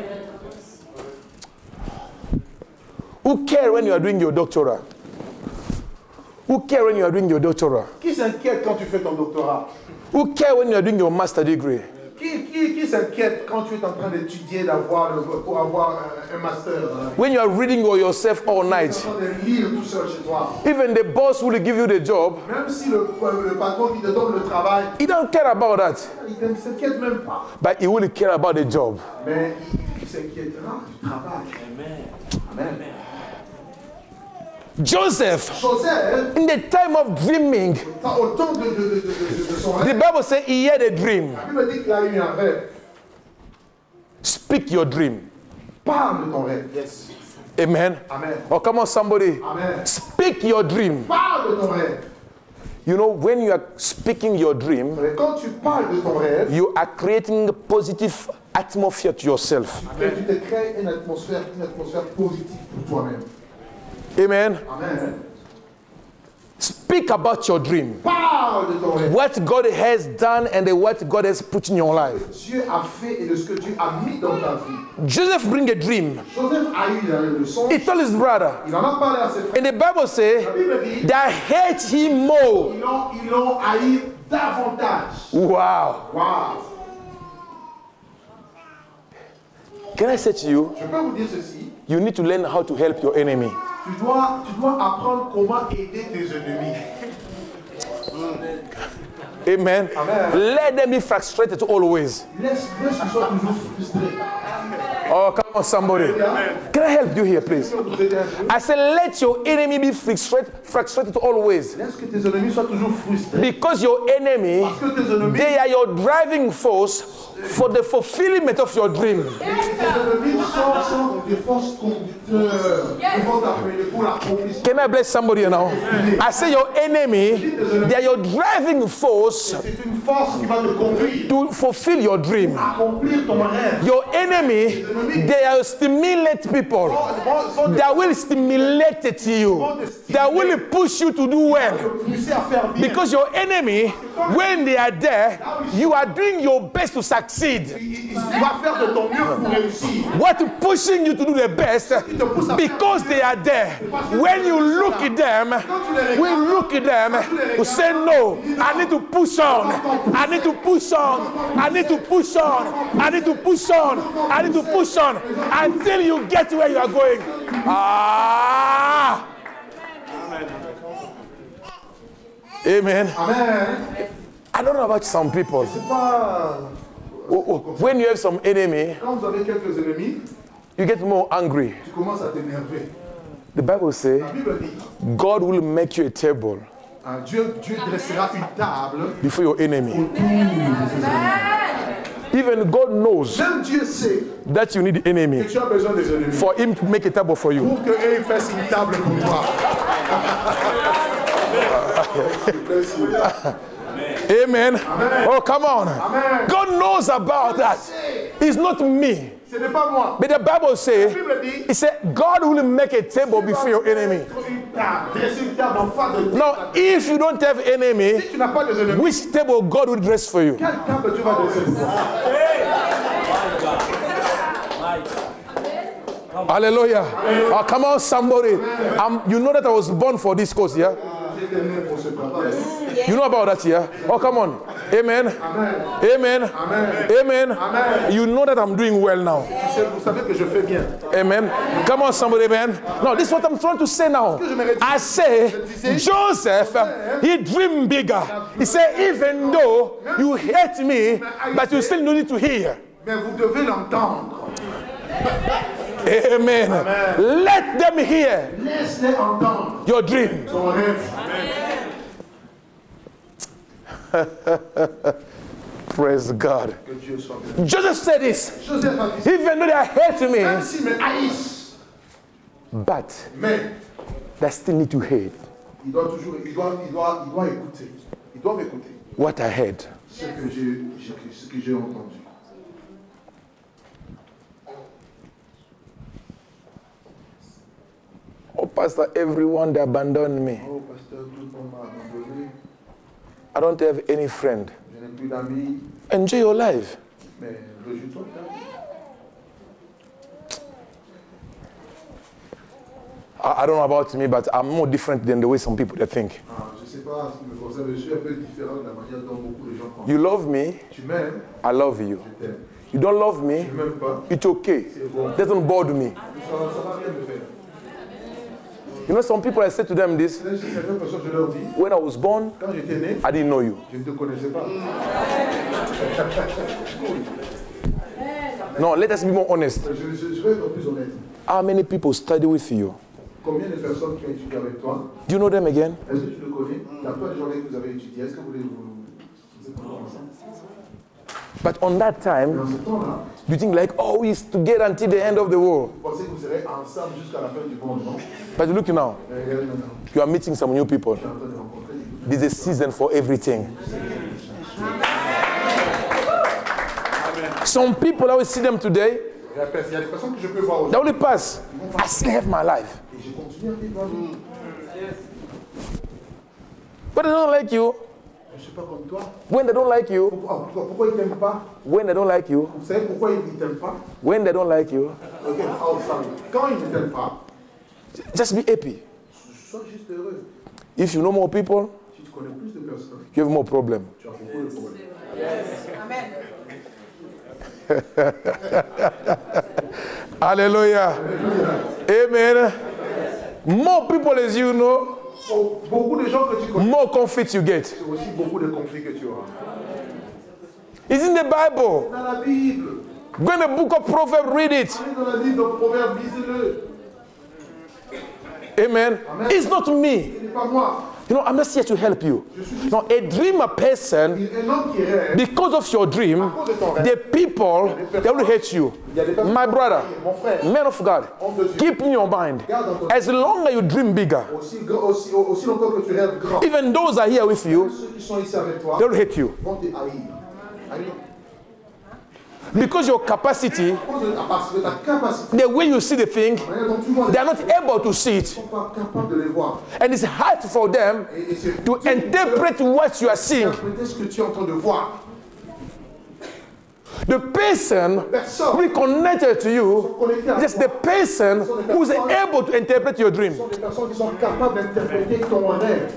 Who care when you are doing your doctorate? Who care when you are doing your doctorate? Qui s'inquiète quand tu fais ton doctorat? Who care when you are doing your master degree? Qui, qui, qui s'inquiète quand tu es en train d'étudier d'avoir le- pour avoir un, un master? When you are reading for yourself all Tu es night, en train de lire tout seul chez toi. even the boss will give you the job, Même si le, le patron qui te donne le travail, he don't care about that, il ne s'inquiète même pas. but he will care about the job. Mais il, il s'inquiétera du travail. Amen. Amen. Joseph, Joseph, in the time of dreaming, au temps de, de, de, de, de, de son the rêve, Bible says he had a dream. la Bible dit qu'il a eu un rêve. Speak your dream. Parle de ton rêve. Yes. Amen. Amen. Oh, come on, somebody. Amen. Speak your dream. Parle de ton rêve. You know, when you are speaking your dream, Mais quand tu parles de ton rêve, you are creating a positive atmosphere to yourself. tu te crées une atmosphère, une atmosphère positive pour toi-même. Amen. Amen. Speak about your dream. Parle de ton rêve. What God has done and what God has put in your life. Dieu a fait et de ce que Dieu a mis dans ta vie. Joseph bring a dream. Joseph a eu le son. He told his brother. Il en a parlé à ses frères. And the Bible says La Bible dit, they hate him more. ils l'ont, ils l'ont haï davantage. Wow. Wow. Can I say to you, Je peux vous dire ceci. you need to learn how to help your enemy. Tu dois, tu dois apprendre comment aider tes ennemis. Amen. Amen. Let them be frustrated always. Laisse, laisse qu'ils soient toujours frustrés. Oh, come on, somebody. Can I help you here, please? Je peux vous aider un peu. I said, let your enemy be frustrated, frustrated always. Laisse que tes ennemis soient toujours frustrés. Because your enemy, Parce que tes ennemis, they are your driving force for the fulfillment of your dream. tes ennemis sont, sont des forces conducteurs qui vont t'appeler pour l'accomplissement. Can I bless somebody now? I say your enemy, they are your driving force C'est une force qui va te conduire to fulfill your dream. à accomplir ton rêve. Your enemy, they are stimulate people. They will stimulate it to you. They will push you to do well. Pousser à faire bien. Because your enemy, when they are there, you are doing your best to succeed. Tu vas faire de ton mieux pour réussir. What pushing you to do the best? Because they are there. When you look at them, we look at them, we say, no, I need to push on. I need to push on. I need to push on. I need to push on. I need to push on until you get where you are going. Ah! Amen. Amen. I don't know about some people. C'est pas... When you have some enemy, Quand vous avez quelques ennemis, you get more angry. tu commences à t'énerver. The Bible says, La Bible dit, God will make you a table hein, Dieu, Dieu dressera une table. before your enemy. Even God knows Même Dieu sait that you need the enemy que tu as besoin des ennemis. for him to make a table for you. Pour qu'eux fassent une table pour toi. Amen. Amen. Oh, come on. Amen. God knows about that. It's not me. Ce n'est pas moi. But the Bible La says, Bible dit, it said, God will make a table before your enemy. une table, dresser une table en face de Dieu. Now, if you don't have enemy, Si tu n'as pas des ennemis, which table God will dress for you? quelle table Dieu va dresser pour toi? Hallelujah. Oh, come on, somebody. Um, you know that I was born for this cause, yeah? J'étais né pour ce travail. You know about that, yeah? Oh, come on. Amen. Amen. Amen. Amen. Amen. Amen. You know that I'm doing well now. Tu sais, vous savez que je fais bien. Amen. Come on, somebody, man. No, this is what I'm trying to say now. I say, Joseph, he dreamed bigger. He said, even though you hate me, but you still need to hear. Mais vous devez l'entendre. Amen. Amen. Let them hear Laisse-les entendre your dream. son rêve. Praise God. Que Dieu soit béni. Joseph said this. Joseph a dit, Even though they hate même me, s'ils me haïssent, but mais they still need to hear il doit toujours, il doit, il doit, il doit écouter. Ils doivent écouter what I heard. ce que j'ai, j'ai- ce que j'ai entendu. Oh, Pastor, everyone they abandoned me. Oh, pasteur, tout le monde m'a abandonné. I don't have any friend. Je n'ai plus d'amis. Enjoy your life. Mais réjouis-toi de ta vie. I, I don't know about me, but I'm more different than the way some people they think. Ah, je ne sais pas ce qui me concerne, mais je suis un peu différent de la manière dont beaucoup de gens pensent. You love me, Tu m'aimes, I love you. je t'aime. You don't love me, Tu ne m'aimes pas, it's okay. c'est bon. Doesn't bother me. Ça ne va rien me faire. You know, some people I said to them this, Certaines personnes, je leur dis, when I was born, quand j'étais né, I didn't know you. je ne te connaissais pas. No, let us be more honest. Je, je, je vais être plus honnête. How many people study with you? Combien de personnes qui ont étudié avec toi? Do you know them again? Est-ce que tu le connais? Il y a pas de gens que vous avez étudié. Est-ce que vous les vous, vous êtes ensemble? But on that time, Dans ce temps-là, you think like, oh, we used together until the end of the world. vous pensez que vous serez ensemble jusqu'à la fin du monde, non? But look now, Mais regardez maintenant. you are meeting some new people. Tu es en train de rencontrer des gens. There's a season for everything. Some people, I will see them today, Il y a il y a des personnes que je peux voir they aujourd'hui. only pass. I still have my life. Et je continue à vivre ma vie. But they don't like you. Je ne suis pas comme toi. When they don't like you, Pourquoi, pourquoi, pourquoi ils ne t'aiment pas? when they don't like you, Vous savez pourquoi ils ne t'aiment pas? when they don't like you, Ok, oh, sorry. Quand ils ne t'aiment pas, just be happy. sois juste heureux. If you know more people, Si tu connais plus de personnes, you have more problems. tu as beaucoup de problèmes. Amen. Hallelujah. Amen. More people as you know, Pour beaucoup de gens que tu connais, more conflict you get. c'est aussi beaucoup de conflits que tu auras. It's in the Bible. Dans la Bible, Go in the book of Proverbs, read it. allez dans la livre de Proverbes, lisez-le. Amen. Amen. It's not me. Ce n'est pas moi. You know, I'm just here to help you. No, a dreamer person, Un homme qui rêve, because of your dream, the people, they will hate you. My brother, mon frère, man of God, keep in your mind, as long as you dream bigger, aussi, grand- aussi, aussi longtemps que tu rêves grand, even those are here with you, ceux qui sont ici avec toi they will hate you. vont te haïr. Haïr. Because your capacity, À cause de ta- Parce que ta capacité, the way you see the thing, la manière dont tu vois les they are not able to see ne it. sont pas capables de les voir. And it's hard for them Et, et c'est to interpret what you are seeing. interpréter ce que tu es en train de voir. The person Personne reconnected to you, connecté à just toi. the person who is able to interpret your dream. Ce sont des personnes qui sont capables d'interpréter ton rêve.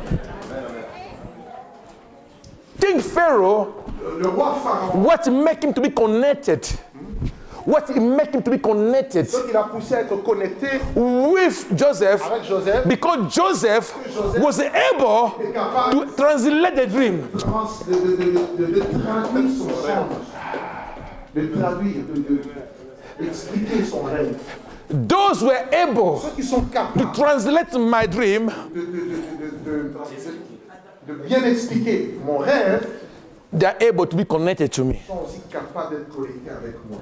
King Pharaoh, Le, le roi Pharaon, what make him to be connected? What make him to be connected ce qui l'a poussé à être connecté with Joseph? avec Joseph, Because Joseph was able est capable to translate the dream. de, de, de, de, de traduire son songe, de traduire, de, de, d'expliquer son rêve. Those were able Ceux qui sont to capables translate my dream, de, de, de, de, de, de, de bien expliquer mon rêve, they are able to be connected to me. sont aussi capables d'être connectés avec moi.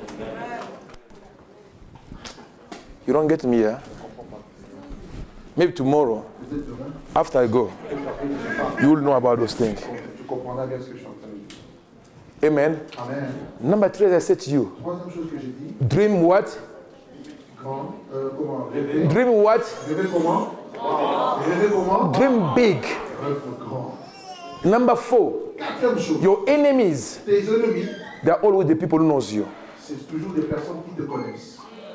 You don't get me here? Maybe tomorrow, Peut-être demain, after I go, après, je sais pas, you will know about those things. tu comprendras bien ce que je suis en train de dire. Amen. Amen. Number three, as I said to you, Troisième chose que j'ai dit, dream what? grand, euh, comment rêver, Dream what? rêver comment Rêver comment Dream big. Rêve grand. Number four, Quatrième chose, your enemies, tes ennemis, they are always the people who knows you. c'est toujours des personnes qui te connaissent.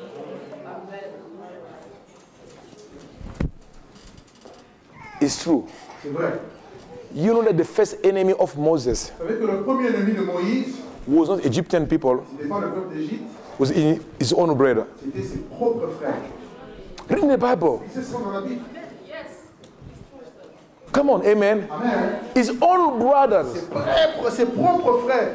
It's true. C'est vrai. You know that the first enemy of Moses Vous savez que le premier ennemi de Moïse, was not Egyptian people, c'était pas le peuple d'Égypte, was in his own brother. c'était ses propres frères. Read in the Bible. C'est ça dans la Bible. Come on, amen. Amen. His own brothers, Propres- Ses propres frères.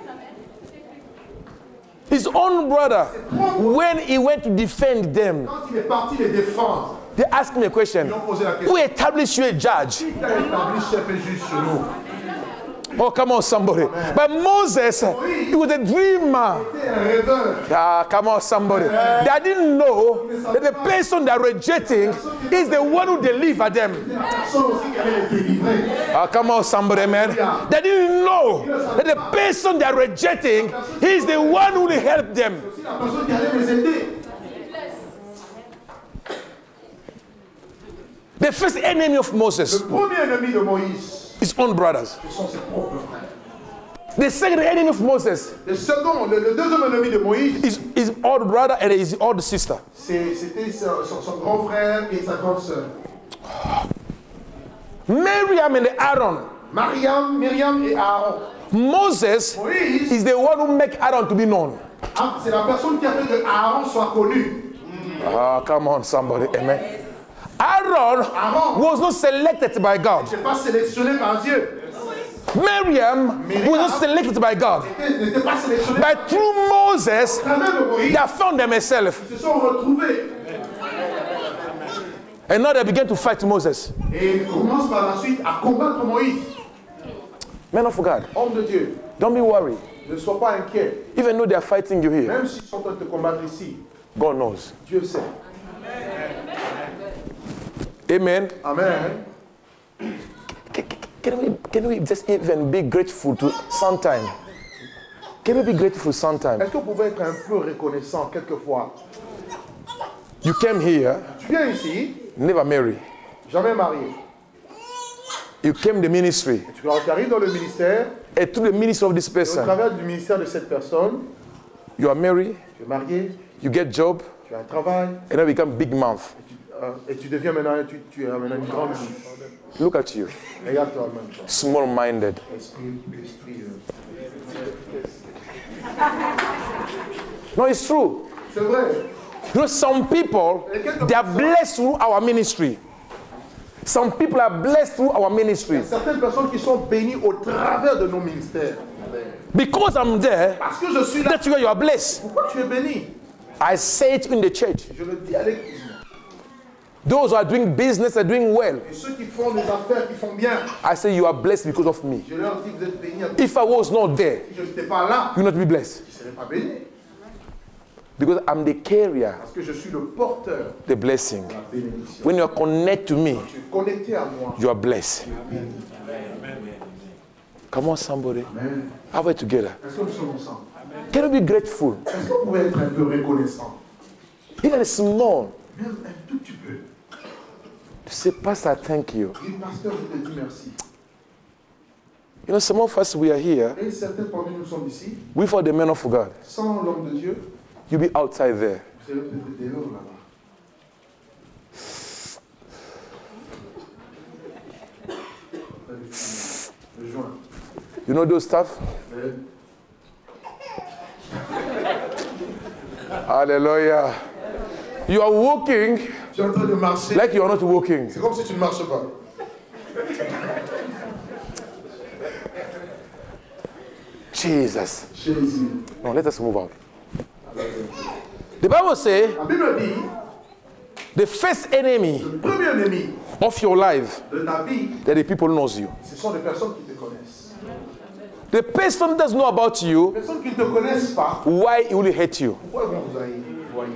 his own brother, when he went to defend them, Quand il est parti les défendre, they asked me a question. ils ont posé la Who question. established you a judge? Qui t'a établi chef et juge sur nous? Oh, come on, somebody. But Moses, he was a dreamer. T'es un rêveur. Ah, come on, somebody. They didn't know that the person they're rejecting is the one who delivered them. Personne aussi qui allait les délivrer. Ah, come on, somebody, man. They didn't know that the person they're rejecting is the one who will help them. C'est la personne qui allait les aider. The first enemy of Moses, Le premier ennemi de Moïse, his own brothers. ce sont ses propres frères. The second enemy of Moses Le second, le, le deuxième ennemi de Moïse, is his old brother and his old sister. c'est- c'était son, son- son grand frère et sa grande sœur. Miriam and Aaron. Mariam, Myriam et Aaron. Moses Moïse, is the one who make Aaron to be known. ah, c'est la personne qui a fait que Aaron soit connu. Ah, come on, somebody. Amen. Aaron Aaron was not selected by God. n'était pas sélectionné par Dieu. Miriam was not selected by God. Il n'était pas sélectionné par But through Moses, Dieu. Au travers de Moïse, they found themselves. ils se sont retrouvés. And now they began to fight Moses. Et ils commencent par la suite à combattre Moïse. Men of God, Homme de Dieu, don't be worried. ne sois pas inquiet. Even though they are fighting you here, Même s'ils sont en train de te combattre ici, God knows. Dieu sait. Amen. Amen. Can we, can we just even be grateful to sometime? Can we be grateful sometime? Est-ce que vous pouvez être un peu reconnaissant quelquefois? You came here, Tu viens ici, never marry. jamais marié. You came the ministry, Tu tu arrives dans le ministère, and through the ministry of this et au person, travers du ministère de cette personne, you are married, tu es marié, you get job, tu as un travail, and then become big mouth. et tu, euh, et tu deviens maintenant, tu, tu as maintenant une grande bouche. Look at you, Regarde-toi en même temps. small-minded. Esprit, esprit, euh, No, it's true. C'est vrai. You know, some people, they are blessed through our ministry. Some people are blessed through our ministry. Certaines personnes qui sont bénies au travers de nos ministères. Because I'm there, Parce que je suis là. that's why you are blessed. Pourquoi tu es béni? I say it in the church. Je le dis à l'église. Those who are doing business are doing well. Et ceux qui font des affaires, qui font bien, I say you are blessed because of me. je leur dis, vous êtes bénis. If I was not there, Si je n'étais pas là, you will not be blessed. je ne serais pas béni. Because I'm the carrier, Parce que je suis le porteur the blessing. de la bénédiction. When you are connected to me, Tu es connecté à moi. you are blessed. Come on, somebody. Amen. Are we together? Est-ce que nous sommes ensemble? Can you be grateful? Est-ce que vous pouvez être un peu reconnaissant? Even small. Même un tout petit peu. To say, Pastor, thank you. Dis, pasteur, je te dis merci. You know, some of us, we are here. Et certains parmi nous sommes ici, Without the men of God, sans l'homme de Dieu, you'll be outside there. vous serez peut-être dehors là-bas. Le joint. You know those stuff? Mais Hallelujah. You are walking tu es en train de marcher. like you are not walking. C'est comme si tu ne marches pas. Jesus. Jésus. No, let us move out. The Bible says La Bible dit, the first enemy le premier ennemi of your life, de ta vie, that the people knows you. ce sont les personnes qui te connaissent. The person doesn't know about you, Les personnes qui ne te connaissent pas, why he will hate you. pourquoi ils vont vous haïr? Voyez.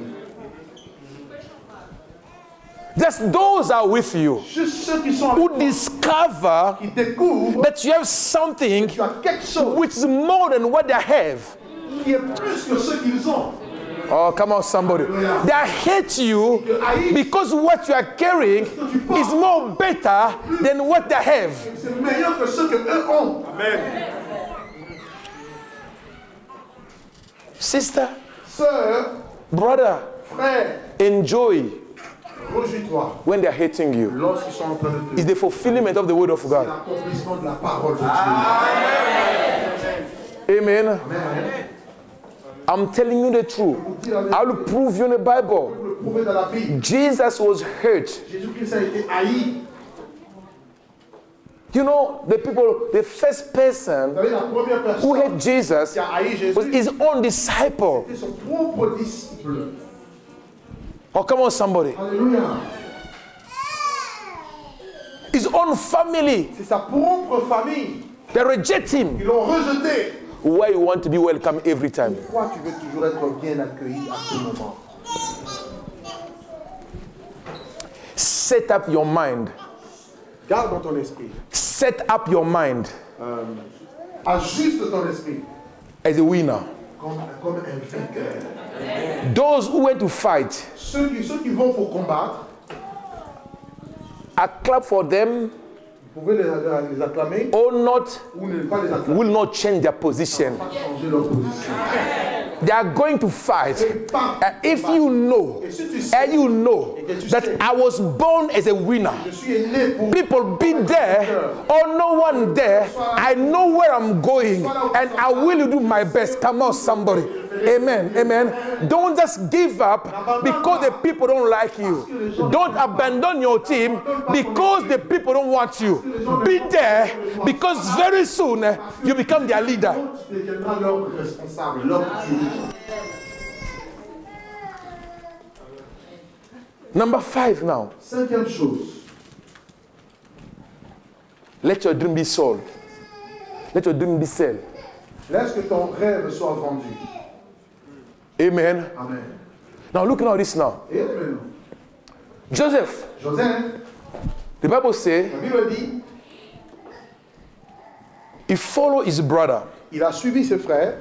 Just those are with you Juste ceux qui sont who avec toi, discover qui découvrent that you have something que tu as quelque chose which is more than what they have. qui est plus que ce qu'ils ont. Oh, come on, somebody. They hate you because what you are carrying is more better than what they have. C'est meilleur que ce que eux ont. Sister, Sœur, brother, frère, enjoy réjouis-toi when they are hating you. lorsqu'ils sont en train de te It's the fulfillment of the word of God. l'accomplissement de la parole de Dieu. Amen. Amen. I'm telling you the truth. I will prove you in the Bible. Pour le prouver dans la Bible, Jesus was hurt. Jésus-Christ a été haï. You know, the people, the first Vous person savez, la première who personne hate Jesus qui a haï Jésus, was his own disciple. c'était son propre disciple. Oh, come on, somebody. Alléluia. His own family. C'est sa propre famille. They reject him. Ils l'ont rejeté. Why you want to be welcome every time? Pourquoi tu veux toujours être bien accueilli à ce moment? Set up your mind. Garde dans ton esprit. Set up your mind Euh, ajuste ton esprit as a winner. comme, comme un vainqueur. Those who went to fight, Ceux qui, ceux qui vont pour combattre, I clap for them vous pouvez les, les acclamer or not, ou ne pas les acclamer. will not change their position. Pas changer leur position. They are going to fight. And if you know, Et si tu sais, and you know that I was born as a winner, je suis né pour people be there or no one there, I know where I'm going and I will do my best. Come on, somebody. Amen. Amen. Don't just give up because the people don't like you. Don't abandon your team because the people don't want you. Be there because very soon uh, you become their leader. tu deviendras leur responsable, leur dirigeant. Number five now. Cinquième chose. Let your dream be sold. Let your dream be sold. Laisse que ton rêve soit vendu. Amen. Amen. Now look now this now. Et maintenant, Joseph, Joseph, the Bible says, la Bible dit, he followed his brother. il a suivi ses frères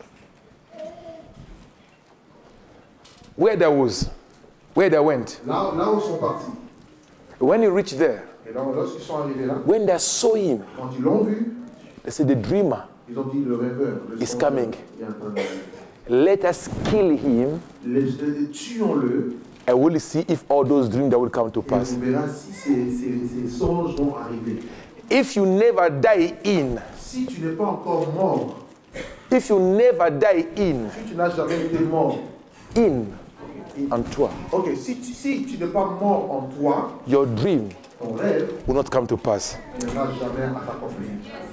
Where there was, where they went. là, là où ils sont partis. When he reached there, Et donc, lorsqu'ils sont arrivés là, when they saw him, quand ils l'ont vu, they said, the dreamer, ils ont dit le rêveur, le Is songeur, coming. il est en train d'arriver. let us kill him, Les- les- Tuons-le and we'll see if all those dreams that will come to et pass. on verra si ces, ces, ces songes vont arriver. If you never die in, Si tu n'es pas encore mort, if you never die in, si tu n'as jamais été mort, in, en toi, ok, si tu, si tu n'es pas mort en toi, your dream ton rêve will not come to pass. ne va jamais à s'accomplir.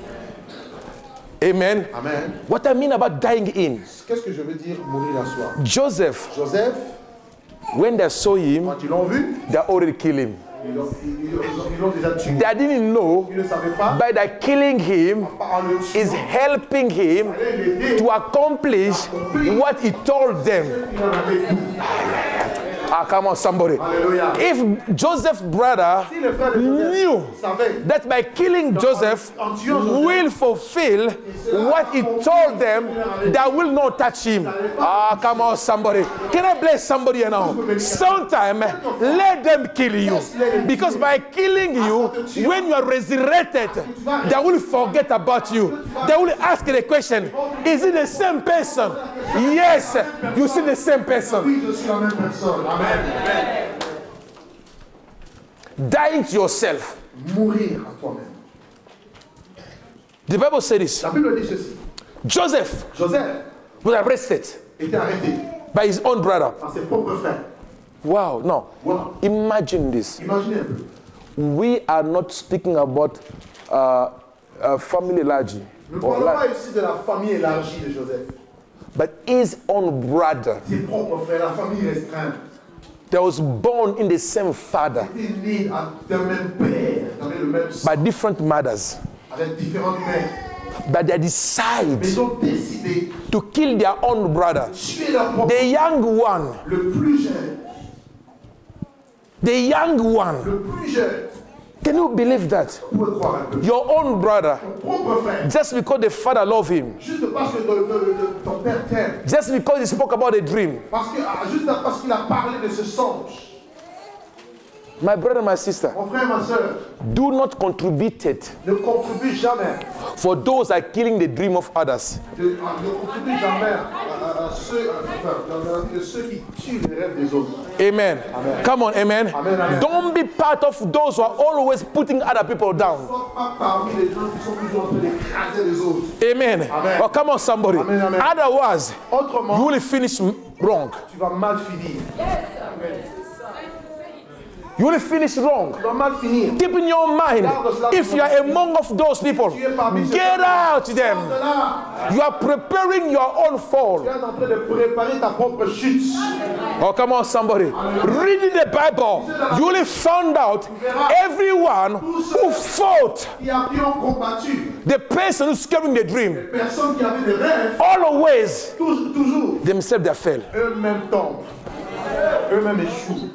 Amen. Amen. What I mean about dying in, Qu'est-ce que je veux dire mourir à soi? Joseph, Joseph, when they saw him, quand ils l'ont vu, they already killed him. ils l'ont ils- ils l'ont- ils l'ont déjà tué. They didn't know Ils ne savaient pas, by the killing him en le is tuant, helping him fallait l'aider. to accomplish what he told them. Il en avait tout. Ah, come on, somebody. Alléluia. If Joseph's brother Si le frère de Joseph knew savait that by killing Joseph en tuant Joseph, will fulfill what he told them, that will not touch him. Ah, come on, somebody. Can I bless somebody here now? Sometime, let them kill you. Because by killing you, when you are resurrected, they will forget about you. They will ask the question, is it the same person? Yes, you see the same person. oui, je suis la même personne. Amen. Dying to yourself. Mourir à toi-même. The Bible says this. La Bible dit ceci. Joseph Joseph was arrested était arrêté by his own brother. par ses propres frères. Wow, no. Wow. Imagine this. Imaginez un peu. We are not speaking about uh, a family large, Ne or parlons la- pas ici de la famille élargie de Joseph. but his own brother Ses propres frères, la famille restreinte. that was born in the same father Était né à- d'un même père, avec le même sang, by different mothers. avec différentes mères. But they Mais decide ils ont décidé to kill their own brother, de tuer leur propre, the young one, le plus jeune, the young one. le plus jeune. Can you believe that? Vous pouvez croire un peu. Your own brother, Ton propre frère, just because the father loved him, juste parce que le- le- le- ton père t'aime, just because he spoke about a dream. parce que, ah, juste parce qu'il a parlé de ce songe. My brother, my sister, Mon frère, ma soeur, do not contribute it ne contribue jamais, for those that are killing the dream of others. de, ah, ne contribue jamais à, à- à ceux, à- enfin, dans la vie de ceux qui tuent les rêves des autres. Amen. Come on, amen. Amen, amen. Don't be part of those who are always putting other people down. Ne sois pas parmi les gens qui sont toujours en train d'écraser les autres. Amen. Amen. Oh, come on, somebody. Amen, amen. Otherwise, you Autrement, will finish m- wrong. tu vas mal finir. You will finish wrong. Tu vas mal finir. Keep in your mind, if you are among of those people, get out them. De là, You are preparing your own tu fall. es en train de préparer ta propre chute. Oh, come on, somebody. Reading the Bible, you will find out everyone who fought, Qui a qui ont combattu, the person who's carrying the dream, personnes qui avaient des rêves, always tous- toujours, themselves they fail. eux-mêmes tombent. Eux-mêmes échouent.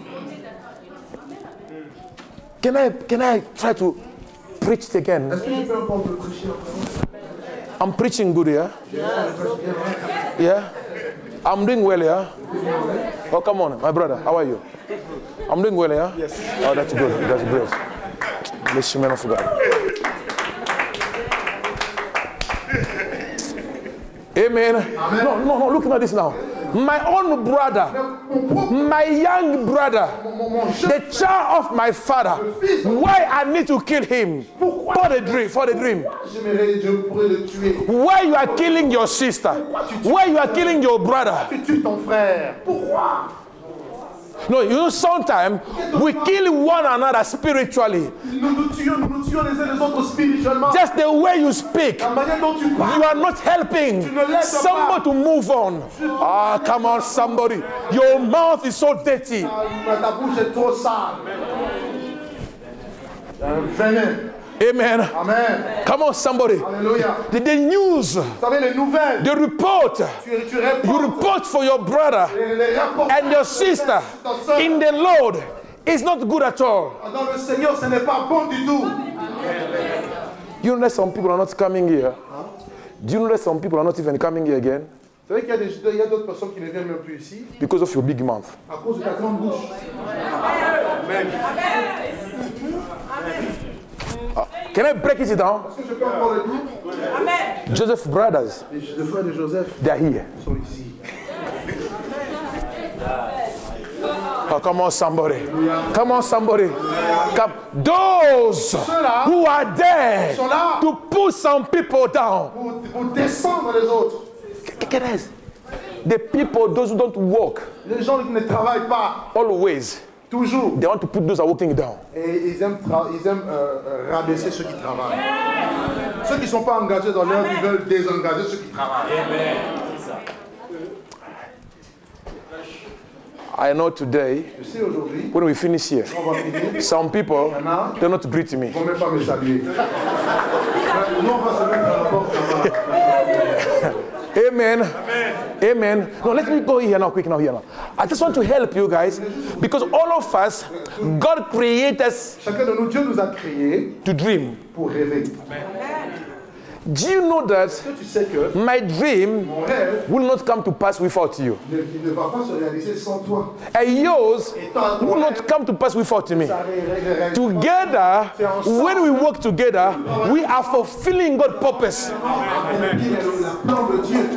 Can I can I try to preach it again? Est-ce que je peux encore te prêcher encore? I'm preaching good here. Yeah. I'm doing well here. Oh, come on, my brother. How are you? I'm doing well here. Yes. Oh, that's good. That's great. Bless you, man of God. Amen. Amen. No, no, no. Look at this now. My own brother, Mon propre, my young brother, mon, mon jeune, the child of my father. Why I need to kill him? For the dream. For the dream. j'aimerais, je pourrais le tuer. Why you are killing your sister? Why you are killing your brother? Tu tues ton frère. Pourquoi? No, you know, sometimes we kill one another spiritually. Nous nous tuons, nous nous tuons les uns les autres spirituellement. Just the way you speak, La manière dont tu parles. you are not helping somebody to move on. Ah, come on, somebody. Your mouth is so dirty. Ta bouche est trop sale. Un venin. Amen. Amen. Come on, somebody. Alléluia. The, the news, Vous savez, les nouvelles. the report, Tu, tu réponds. you report for your brother Les, les rapports. and your sister in the Lord is not good at all. Dans le Seigneur, ce n'est pas bon du tout. You know that some people are not coming here? Do you know that some people are not even coming here again? Vous savez qu'il y a des- il y a d'autres personnes qui ne viennent même plus ici Because of your big mouth. à cause de ta grande bouche. Can I break it down? Est-ce que je peux encore le dire? Joseph brothers, Les les frères de Joseph they are here. sont ici. Oh, come on, somebody. Come on, somebody. Come. Those who are there sont là to put some people down. pour, pour descendre les autres. Get this. The people, those who don't walk, Les gens qui ne travaillent pas, always, toujours. they want to put those who are walking down. Et ils aiment, tra- ils aiment euh, euh, rabaisser ceux qui travaillent. Ceux qui ne sont pas engagés dans l'œuvre, ils veulent désengager ceux qui travaillent. I know today, Je sais aujourd'hui, when we finish here, on va finir, some people, they're not greet me. ils ne vont même pas me saluer. Nous, on va se mettre dans la porte là-bas. Amen. Amen. No, let me go here now, quick now, here now. I just want to help you guys because all of us, God created us Chacun de nous, Dieu nous a créés to dream. pour rêver. Do you know that Est-ce que tu sais que my dream mon rêve will not come to pass without you? ne, il ne va pas se réaliser sans toi? And yours will not come to pass without me. Together, when we work together, we are fulfilling God's purpose. La plan de Dieu.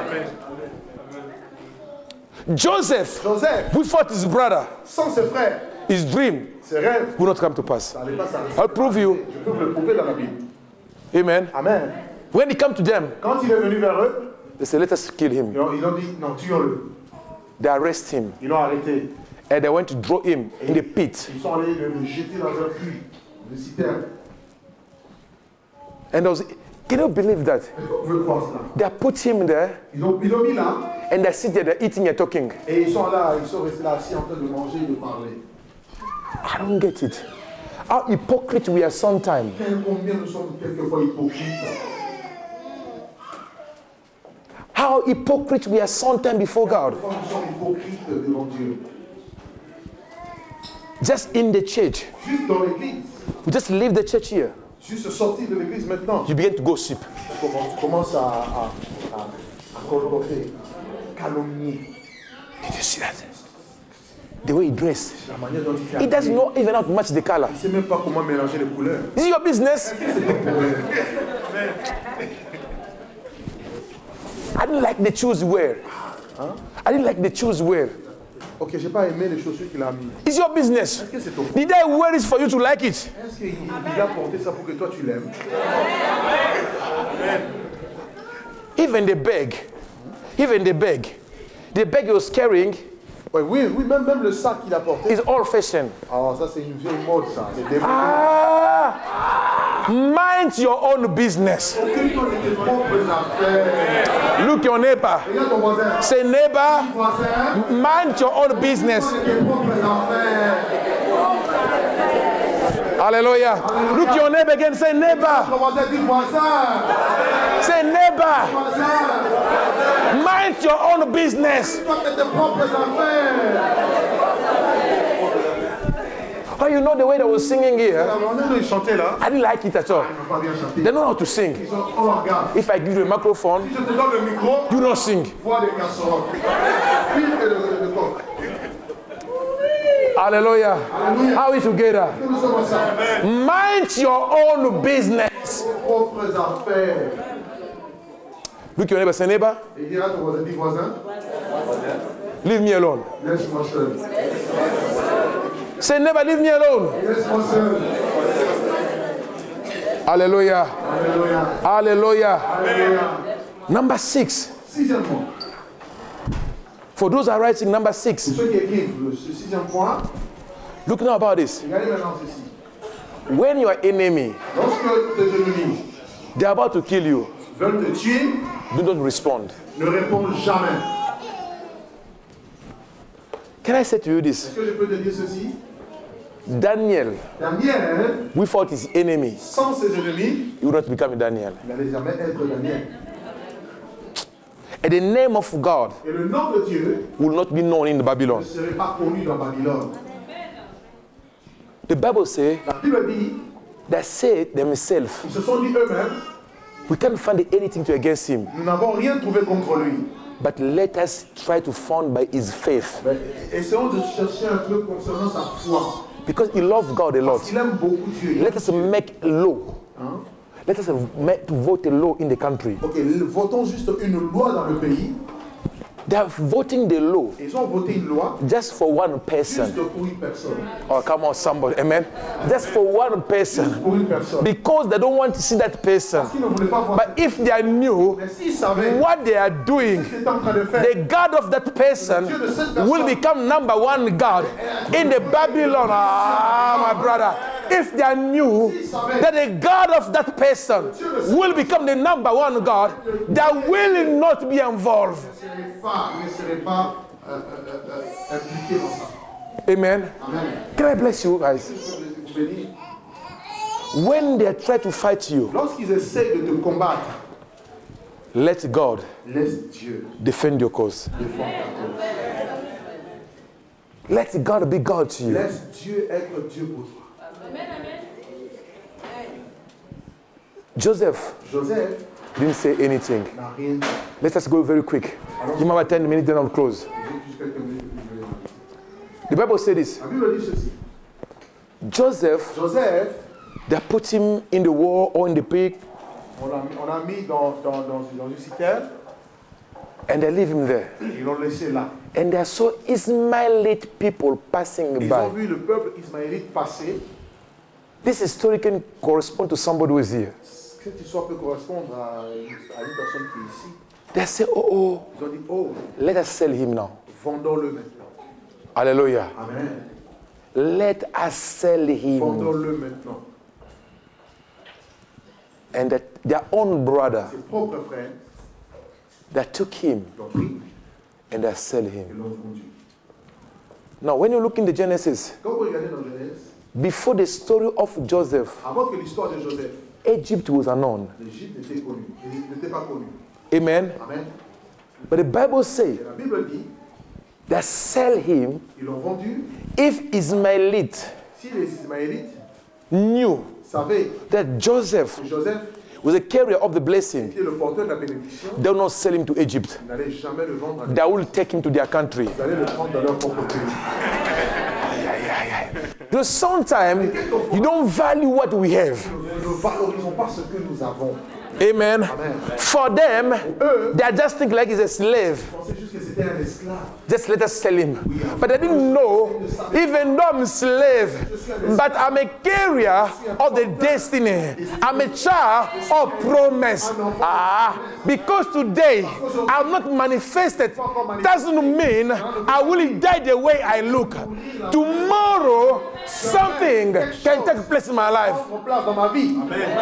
Joseph, Joseph, without his brother, sans ses frères, his dream ses rêves, will not come to pass. ça n'allait pas s'arrêter. I'll prove you. Je peux vous le prouver dans la Bible. Amen. Amen. When he come to them, Quand il est venu vers eux, they say, let us kill him. ils ont, ils ont dit non, tuons-le. They arrest him. Ils l'ont arrêté. And they went to throw him in the pit. Ils sont allés le, le jeter dans un puits, une citerne. And I was, can you believe that? Vous pouvez croire cela. They put him there Ils l'ont ils l'ont mis là and they sit there, they're eating and talking. et ils sont là, ils sont restés là assis en train de manger et de parler. I don't get it. How hypocrite we are sometimes. Quel- Combien nous sommes quelquefois hypocrites. How hypocrite we are sometimes before God. Quand nous sommes hypocrites devant Dieu. Just in the church. Juste dans l'église, We just leave the church here. juste sortir de l'église maintenant, You begin to gossip. tu commences, tu commences à, à, à, à colporter, calomnier. Did you see that? The way he dressed. La manière dont il fait. He doesn't know even how to match the color. Il ne sait même pas comment mélanger les couleurs. Is it your business? I didn't like the shoes he wear. I didn't like the shoes he wear. Ok, j'ai pas aimé les chaussures qu'il a mis. It's your business. Est-ce que c'est ton Did I wear it for you to like it? Est-ce qu'il il a porté ça pour que toi tu l'aimes? Even the bag. Even the bag. The bag he was carrying Ouais, oui, oui, même, même le sac qu'il a porté. is old fashioned. Alors ça c'est une vieille mode ça. C'est des Ah! Mind your own business. Occupe-toi de tes propres affaires. Look your neighbor. Regarde ton voisin. Say, neighbor, Voisin, mind your own business. de tes propres affaires. Hallelujah. Look your neighbor again. Say, neighbor. Ton voisin dit voisin. Say, neighbor, Voisin, mind your own business. toi de tes propres affaires. Oh, you know the way they were singing here? La manière dont il chantait là, I didn't like it at all. ils n'ont pas bien chanté. They know how to sing. Ils ont, oh regarde, If I give you a microphone, si je te donne le micro, you don't sing. voix des casseroles. Pile et de, de, de coq. Hallelujah. How are we together? Nous sommes ensemble. Mind your own business. Propres affaires. Look your neighbor. Say, neighbor, Et il dira à ton voisin, dis voisin, leave me alone. laisse-moi seul. Say, neighbor, leave me alone. Laisse-moi seul. Hallelujah. Alléluia. Hallelujah. Alléluia. Number six. Sixièmement, For those who are writing number six, Pour ceux qui écrivent le, ce sixième point, look now about this. regardez maintenant ceci. When your enemy, Lorsque tes ennemis they're about to kill you, veulent te tuer, do not respond. ne réponds jamais. Can I say to you this? Est-ce que je peux te dire ceci? Daniel, Daniel, without his enemy, sans ses ennemis, he would not become a Daniel. il n'allait jamais être Daniel. And the name of God Et le nom de Dieu will not be known in ne Babylon. serait pas connu dans Babylone. The Bible says La Bible dit, they say themselves, ils se sont dit eux-mêmes, we can't find anything to against him, nous n'avons rien trouvé contre lui. but let us try to find by his faith. Mais essayons de chercher un peu concernant sa foi. Because he loves God a lot. Il aime beaucoup Dieu. Let us make a law. Hein? Let us make, vote a law in the country. Ok, votons juste une loi dans le pays. They are voting the law Ils ont voté une loi just for one person. juste pour une personne. Oh, come on, somebody. Amen. Just for one person. Pour une personne. Because they don't want to see that person. Parce qu'ils ne voulaient pas voir. But if they knew Mais s'ils savaient what they are doing, ce qu'ils étaient en train de faire, the God of that person will become number one God in the Babylon. Ah, my brother. If they knew that the God of that person will become the number one God, they will not be involved. ils ne seraient pas euh, euh, euh, impliqués dans ça. Amen. Amen. Can I bless you guys? Vous bénissez. When they try to fight you, Lorsqu'ils essayent de te combattre, let God laisse Dieu defend your cause. défendre ta cause. Let God be God to you. Laisse Dieu être Dieu pour toi. Joseph Joseph didn't say anything. n'a rien dit. Let us go very quick. Give me about ten minutes, then I'll close. Juste quelques minutes, je vais arrêter. The Bible says this. La Bible dit ceci. Joseph, Joseph, they put him in the war or in the pig, on l'a on l'a mis dans, dans, dans, dans une citerne, and they leave him there. ils l'ont laissé là. And they saw Ismailite people passing Ils ont by. vu le peuple ismaélite passer. This story can correspond to somebody who is here. Cette histoire peut correspondre à, à une personne qui est ici. They say, oh, oh, Ils ont dit, oh, let us sell him now. vendons-le maintenant. Hallelujah. Amen. Let us sell him. Vendons-le maintenant. And that their own brother, Ses propres frères that took him l'ont pris and they sell et him. l'ont vendu. Now, when you look in the Genesis, Quand vous regardez dans Genèse, before the story of Joseph, avant que l'histoire de Joseph, Egypt was unknown. l'Égypte n'était connue. L'Égypte n'était pas connue. Amen. Amen. But the Bible says Et la Bible dit, they sell him ils l'ont vendu. if Ismailite Si les Ismaélites knew savaient that Joseph que Joseph was a carrier of the blessing, était le porteur de la bénédiction, they will not sell him to Egypt. ils n'allaient jamais le vendre à They will take him to their country. Ils allaient le prendre dans leur propre pays. Because sometimes you don't value what we have. Nous ne valorisons pas ce que nous avons. Amen. Amen. For them, they are just thinking like he's a slave. Je pensais juste que c'était un esclave. Just let us sell him. But they didn't know, even though I'm a slave, but I'm a carrier of the destiny. I'm a child of promise. Ah, because today I'm not manifested doesn't mean I will die the way I look. Tomorrow, something can take place in my life. Prends place dans ma vie.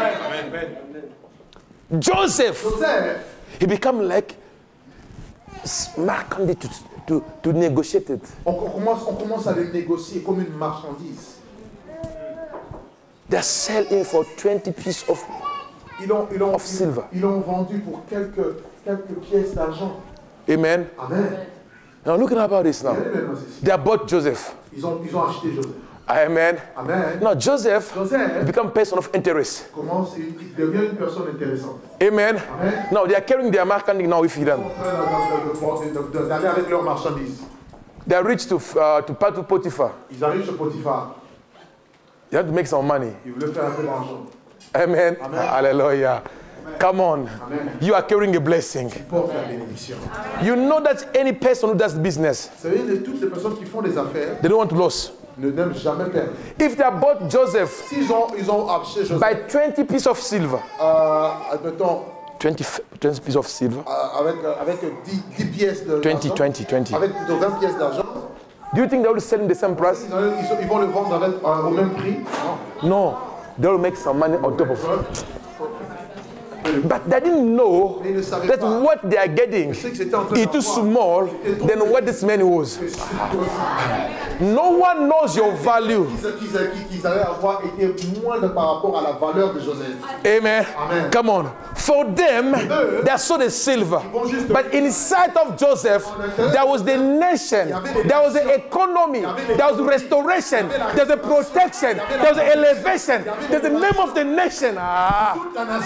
Joseph, Joseph, he become like smart candidate to, to, to negotiate it. on, on, commence, on commence à le négocier comme une marchandise. They sell him for twenty pieces of. Ils l'ont ils l'ont- Of silver. ils l'ont vendu pour quelques, quelques pièces d'argent. Amen. Amen. Now looking about this now. Regardez maintenant ceci. They bought Joseph. Ils ont, ils ont acheté Joseph. Amen. Amen. Now Joseph Joseph become person of interest. commence, il il devient une personne intéressante. Amen. Amen. Now they are carrying their marketing now with Ils them. sont en train de- de- de- de- d'aller avec leurs marchandises. They are rich to uh, to part to Potiphar. Ils arrivent chez Potiphar. You have to make some money. Ils voulaient faire un peu d'argent. Amen. Amen. Hallelujah. Come on. Amen. You are carrying a blessing. Ils portent la bénédiction. You know that any person who does business, Vous savez, les- toutes les personnes qui font des affaires they don't want to lose. ne n'aiment jamais perdre. If they bought Joseph S'ils ont, ils ont acheté Joseph, by twenty pieces of silver, euh, admettons, twenty, twenty pieces of silver, à, avec, avec dix, dix pièces de twenty, twenty, twenty. Avec plutôt vingt pièces d'argent. Do you think they will sell in the same price? Ils, ils vont le vendre avec, euh, au même prix? Non. No. They will make some money on top of it. But they didn't know that what they are getting is too small than what this man was. No one knows your value. Qu'ils allaient avoir été moindres par rapport à la valeur de Joseph. Amen. Amen. Come on. For them, they saw the silver. But inside of Joseph, there was the nation, there was the economy, there was restoration, there's a protection, there's an elevation, there's the name of the nation. Ah.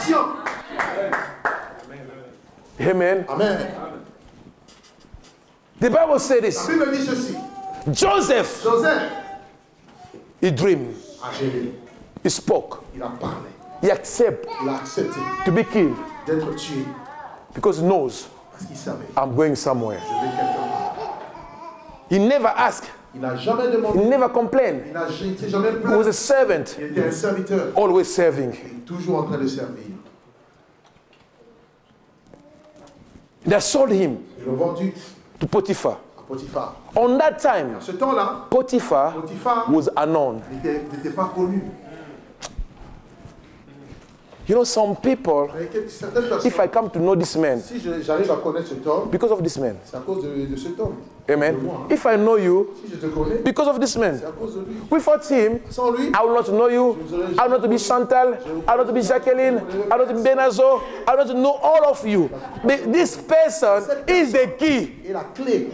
Amen. Amen. The Bible says this. La Bible dit ceci. Joseph, Joseph, he dreamed, a rêvé. he spoke, Il a parlé. he accepted Il a accepté to be killed d'être tué because he knows parce qu'il savait. I'm going somewhere. Je vais quelque part. He never asked, Il n'a jamais he demandé. never complained. Il n'a jamais He was plaint. a servant, Il était un serviteur. always serving. Il est toujours en train de servir. They sold him Ils l'ont vendu to Potiphar. à Potiphar. On that time, À ce temps-là, Potiphar Potiphar was unknown. n'était n'était pas connu. You know, some people, Avec certaines personnes, if I come to know this man, si je- j'arrive à connaître cet homme, because of this man, c'est à cause de, de cet homme. amen. De moi, hein. If I know you, Si je te connais, because of this man, c'est à cause de lui. without him, Sans lui, I will not know you. I will not be Chantal. I will not be Jacqueline. I will not be Benazo. I will not know all of you. But this person is the key. et la clé.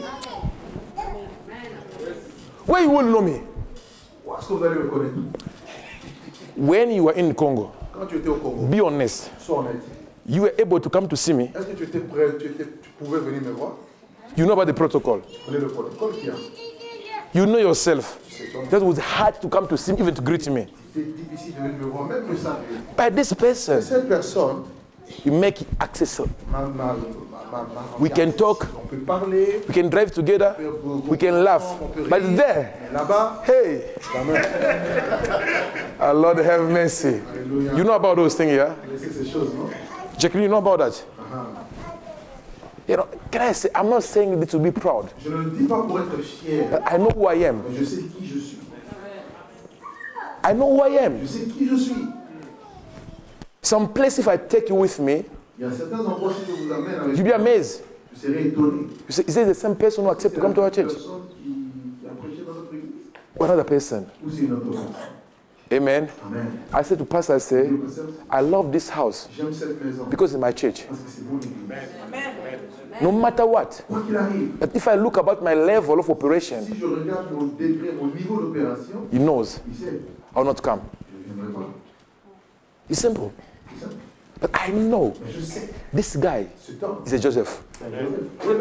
Where you will know me? Où est-ce que vous allez me connaître? When you were in Congo, Quand tu étais au Congo, be honest. sois honnête. You were able to come to see me. Est-ce que tu étais prêt, tu, étais, tu pouvais venir me voir? You know about the protocol. Tu connais le protocole qu'il y a. You know yourself. Tu sais, toi, That was hard to come to see me, even to greet me. c'était difficile de venir me voir, même le saluer. But this person, Cette personne, you make it accessible. ma, ma, ma, ma, ma, We can talk. on peut parler, We can drive together. We can laugh. on peut But rire. there, Mais là-bas, hey, Amen. our Lord have mercy. You know about those things, yeah? Laissez ces choses, non? Jacqueline, you know about that? You know, can I say, I'm not saying this to be proud. Je ne le dis pas pour être fier, But I know who I am. mais je sais qui je suis. I know who I am. Je sais qui je suis. Some place, if I take you with me, Il y a certains endroits, si je vous amène avec you'll be amazed. vous serez étonné. You say, is this the same person who accepted to come to our C'est la church? personne qui, qui a prêché dans notre église. Or another person? Ou c'est une autre personne. Amen. Amen. I said to Pastor, I say, Le pasteur, I love this house j'aime cette maison because it's my church. parce que c'est mon église. No matter what. Quoi qu'il arrive, But if I look about my level of operation, si je regarde mon degré, mon niveau d'opération, he knows il sait, I will not come. je ne viendrai pas. It's simple. C'est ça. But I know Mais je sais, this guy cet homme, is a Joseph. c'est un Joseph.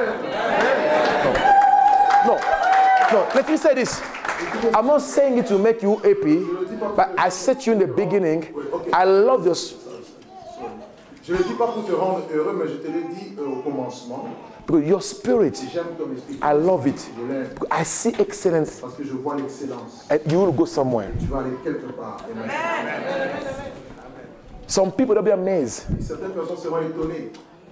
No, no, let me say this. I'm not saying it to make you happy, but I said you in the beginning, I love your, Je ne le dis pas pour te rendre heureux, mais je te l'ai dit euh, au commencement. because your spirit, J'aime ton esprit. I love it. Je l'aime I see excellence, parce que je vois l'excellence. and you will go somewhere. Tu vas aller quelque part. Amen. Some people will be amazed. Et certaines personnes seront étonnées.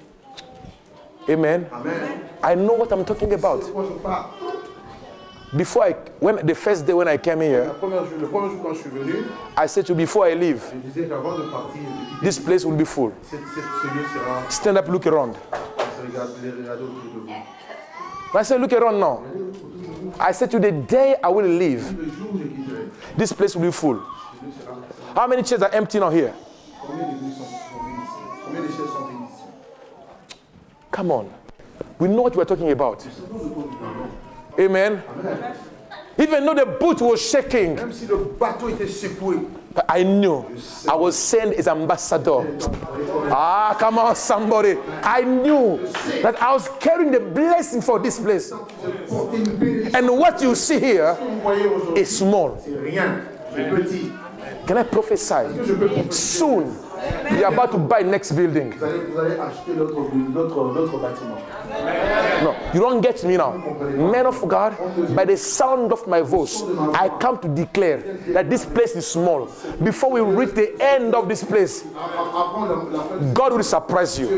Amen. Amen. I know what I'm talking about. C'est pourquoi je parle. Before I, when the first day when I came La here, première jour, le premier jour quand je suis venu, I said to you, before I leave, je disais qu'avant de partir, de quitter, this place will be full. cette- cette- ce lieu sera. Stand up, look around. Je regarde, les regarder autour de vous. I said, look around now. I said to you, the day I will leave, Le jour où je quitterai, this place will be full. ce lieu sera. How many chairs are empty now here? Combien d'églises sont sont venues ici? Combien de chaises sont venues ici? Come on. We know what we're talking about. Amen. Even though the boat was shaking, Même si le bateau était secoué, but I knew I was sent as ambassador. Ah, come on, somebody. I knew that I was carrying the blessing for this place. porter une bénédiction. And what you see here Vous voyez aujourd'hui, is small. c'est rien, c'est petit. Can I prophesy? Que je peux prophétiser. Soon, You're about to buy next building. Vous allez, vous allez acheter l'autre, l'autre, l'autre bâtiment. No, you don't get me now. Man of God, by the sound of my voice, I come to declare that this place is small. Before we reach the end of this place, God will surprise you.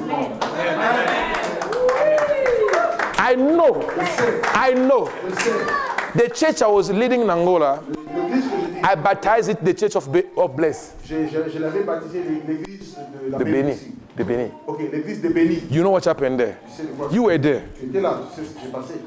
I know, I know. The church I was leading in Angola, I baptized it the church of, Be of Bless. Je, je, je l'avais baptisé l'église de la The Beni. The Beni. Ok, l'église de Beni. You know what happened there? You were there. Tu étais là, tu sais ce qui s'est passé.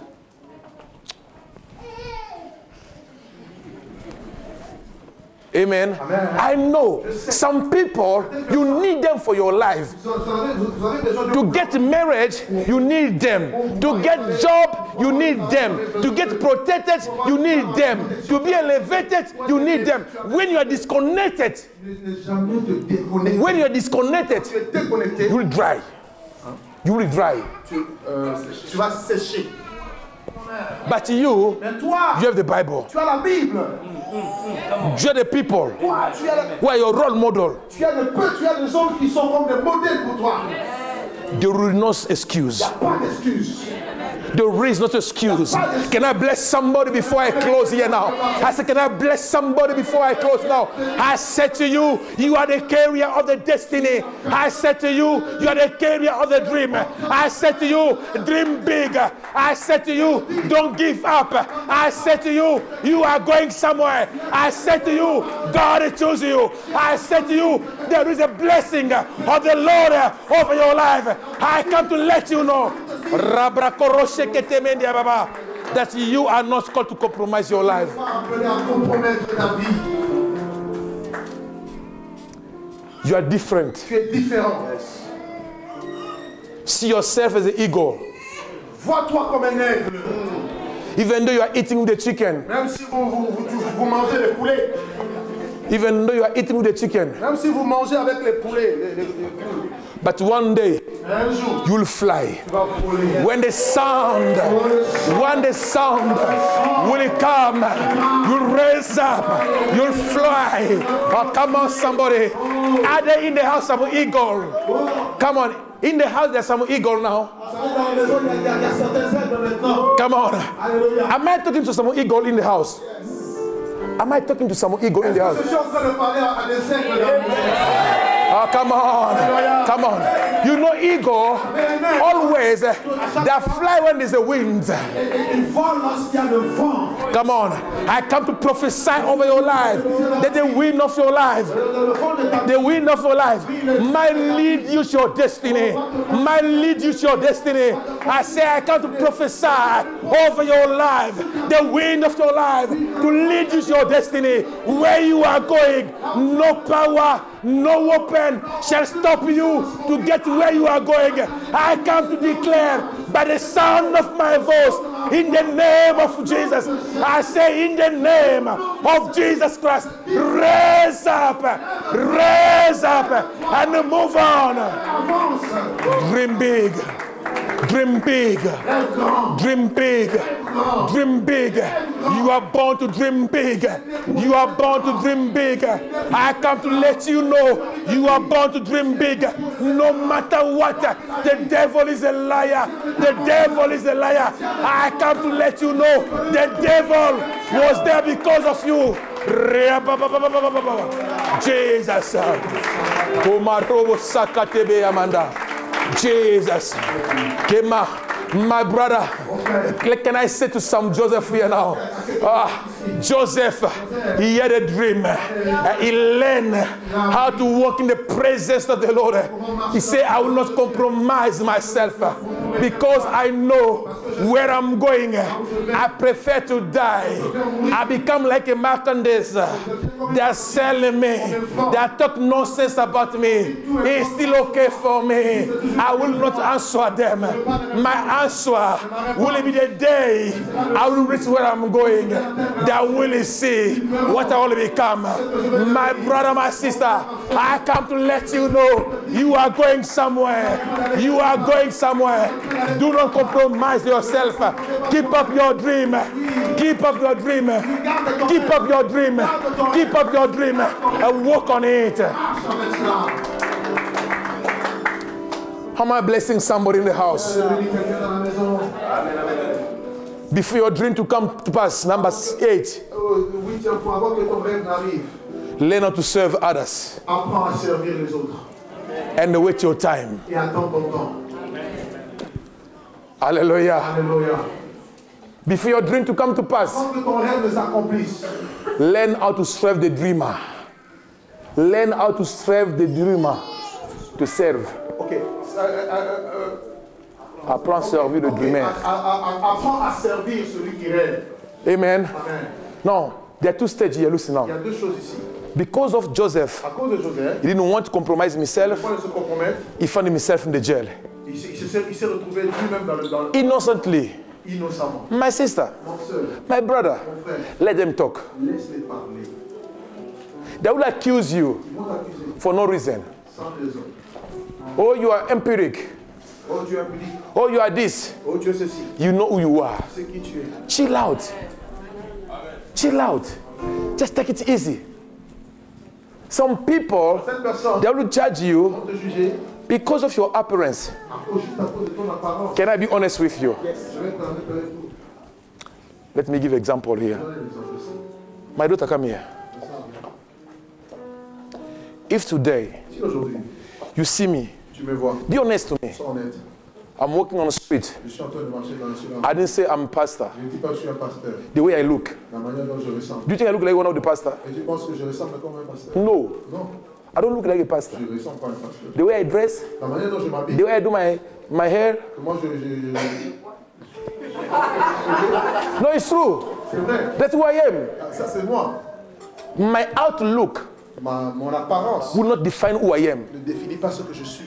Amen. Amen. I know some people, you need them for your life. To get married, you need them. To get job, you need them. To get protected, you need them. To be elevated, you need them. When you are disconnected, when you are disconnected, you will dry. You will dry. Tu, euh, tu vas sécher. But you, toi, you have the Bible. Tu as la Bible. You are the people toi, tu as la... who are your role model. Tu as des peu, tu as des hommes qui sont comme des modèles pour toi. There is no excuse. Il n'y a pas d'excuse. There is no excuse. Can I bless somebody before I close here now? I said, can I bless somebody before I close now? I said to you, you are the carrier of the destiny. I said to you, you are the carrier of the dream. I said to you, dream big. I said to you, don't give up. I said to you, you are going somewhere. I said to you, God chose you. I said to you, there is a blessing of the Lord over your life. I come to let you know that you are not called to compromise your life. You are different. Tu es différent. See yourself as an eagle. Vois-toi comme un aigle. Even though you are eating the chicken. Même si vous, vous, vous, vous mangez le poulet. Even though you are eating with the chicken. Même si vous mangez avec les poulets. Les, les, les poules. But one day, you will fly. When the sound, when the sound will come, you'll raise up, you'll fly. Oh, come on, somebody. Are they in the house of an eagle? Come on. In the house, there's some eagle now. Come on. Am I talking to some eagle in the house? Am I talking to some eagle in the house? Oh, come on. Come on. You know, eagle always, uh, they fly when there's a wind. Come on. I come to prophesy over your life that the wind of your life, the wind of your life might lead you to your destiny. Might lead you to your destiny. I say I come to prophesy over your life, the wind of your life, to lead you to your destiny. Where you are going, no power, no weapon shall stop you to get where you are going. I come to declare by the sound of my voice, in the name of Jesus, I say in the name of Jesus Christ, raise up, raise up, and move on. Dream big. Dream big, dream big, dream big. You are born to dream big. You are born to dream big. I come to let you know you are born to dream big. No matter what, the devil is a liar. The devil is a liar. I come to let you know the devil was there because of you. Jesus. Jesus, Kema, my brother, can I say to some Joseph here now? Ah, Joseph, he had a dream. Uh, he learned how to walk in the presence of the Lord. He said, I will not compromise myself because I know where I'm going. I prefer to die. I become like a merchandise. They are selling me. They are talking nonsense about me. It's still okay for me. I will not answer them. My answer will be the day I will reach where I'm going. They will see what I will become. My brother, my sister, I come to let you know you are going somewhere. You are going somewhere. Do not compromise yourself. Keep up your dream. Keep up your dream. Keep up your dream. Keep up your dream and work on it. How am I blessing somebody in the house? Before your dream to come to pass, number eight. Learn how to serve others. Apprends à servir les autres. And wait your time. Et attends ton temps. Hallelujah. Alléluia. Before your dream to come to pass, Avant que ton rêve ne s'accomplisse, learn how to serve the dreamer. Learn how to serve the dreamer. To serve. ok. Euh, euh, euh, Apprends à servir le okay. dreamer. A- a- a- Apprends à servir celui qui rêve. Amen. Amen. No, there are two stages here. Listen now. Il y a deux choses ici. Because of Joseph, À cause de Joseph, he didn't want to compromise himself. il ne se compromettre. He found himself in the jail. Il s'est- il s'est il s'est retrouvé lui-même dans le, dans le Innocently. innocemment. My sister, Mon seul, my brother, mon frère, let them talk. laisse-les parler. They will accuse you Ils vont t'accuser for no reason. sans raison. Oh, you are empiric. Oh, tu es impudique. Oh, you are this. Oh, tu es ceci. You know who you are. C'est qui tu es. Chill out. Chill out. Just take it easy. Some people, Cette personne they will judge you vont te juger because of your appearance. à cause, juste à cause de ton apparence. Can I be honest with you? Je vais être honnête avec vous. Let me give an example here. Donnez l'exemple ici. My daughter, come here. If today Si aujourd'hui, you see me, tu me vois, be honest to me. sois honnête. I'm walking on the street. Je suis en train de marcher dans le silence. I didn't say I'm a pastor. Je ne dis pas que je suis un pasteur. The way I look. La manière dont je ressemble. Do you think I look like one of the pastors? Et tu penses que je ressemble comme un pasteur? No. Non, I don't look like a pastor. je ne ressemble pas à un pasteur. The way I dress, La manière dont je m'habille, the way I do my, my hair. que moi je, je, je- No, it's true. c'est vrai. That's who I am. Ça c'est moi. My outlook Ma, mon apparence will not define who I am. ne définit pas ce que je suis.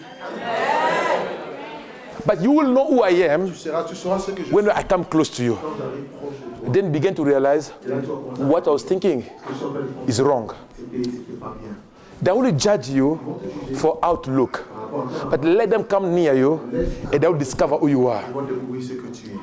But you will know who I am Tu seras, tu sauras ce que je suis when I come close to you. quand j'arrive proche de toi. Then begin to realize Et là tu vas comprendre what I was thinking que je suis en train de penser. is wrong. C'était c'était pas bien. They will judge you for outlook. Par rapport à toi, But let them come near you and they will discover who you are. ils vont découvrir ce que tu es.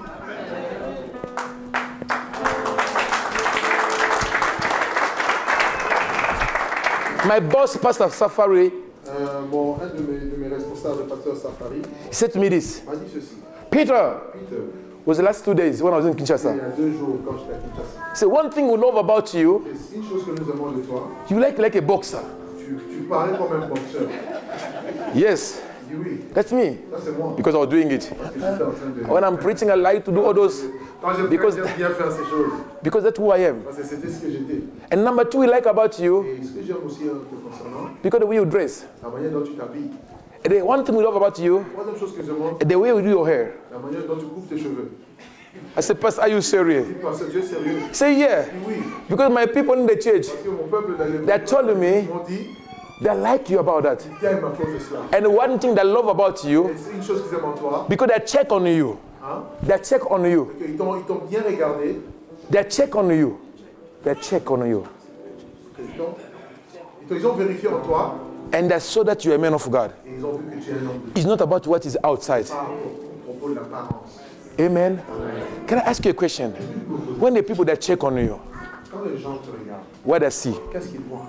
My boss, Pastor Safari, Euh, bon, un de mes, de mes responsables, le pasteur Safari, said to me this. m'a dit ceci. Peter, Peter, was the last two days when I was in il y Kinshasa. a deux jours quand j'étais à Kinshasa. So one thing we love about you, Et c'est une chose que nous aimons de toi, you like like a boxer. tu, tu parlais comme un boxeur. Yes, Il dit oui, that's me. ça c'est moi. Because I was doing it. Parce que j'étais en train de... When I'm preaching, I like to do all those Quand j'aime because- bien, bien faire ces choses, because that's who I am. parce que c'était ce que j'étais. And number two, we like about you Et ce que j'aime aussi euh, te concernant, because the way you dress. la manière dont tu t'habilles. And the one thing we love about you, Troisième chose que j'aime, the way you do your hair. la manière dont tu coupes tes cheveux. I said, Pastor, are you serious? Parce que Dieu est sérieux. Say yeah. Oui, Because my people in the church, parce que mon peuple dans les They told me- ils m'ont dit, they like you about that. t'aimes à cause de cela. And one thing they love about you, Et c'est une chose qu'ils aiment en toi, because they check on you. hein, They check on you. qu'ils t'ont, ils t'ont bien regardé, They check on you. They check on you. qu'ils t'ont, ils t'ont- ils ont vérifié en toi, And they saw that you're a man of God. et ils ont vu que tu es un homme de It's not about what is outside. Dieu. Pas au propos de l'apparence. Amen. Can I ask you a question? When the people that check on you, Quand les gens te regardent, what they see? qu'est-ce qu'ils voient?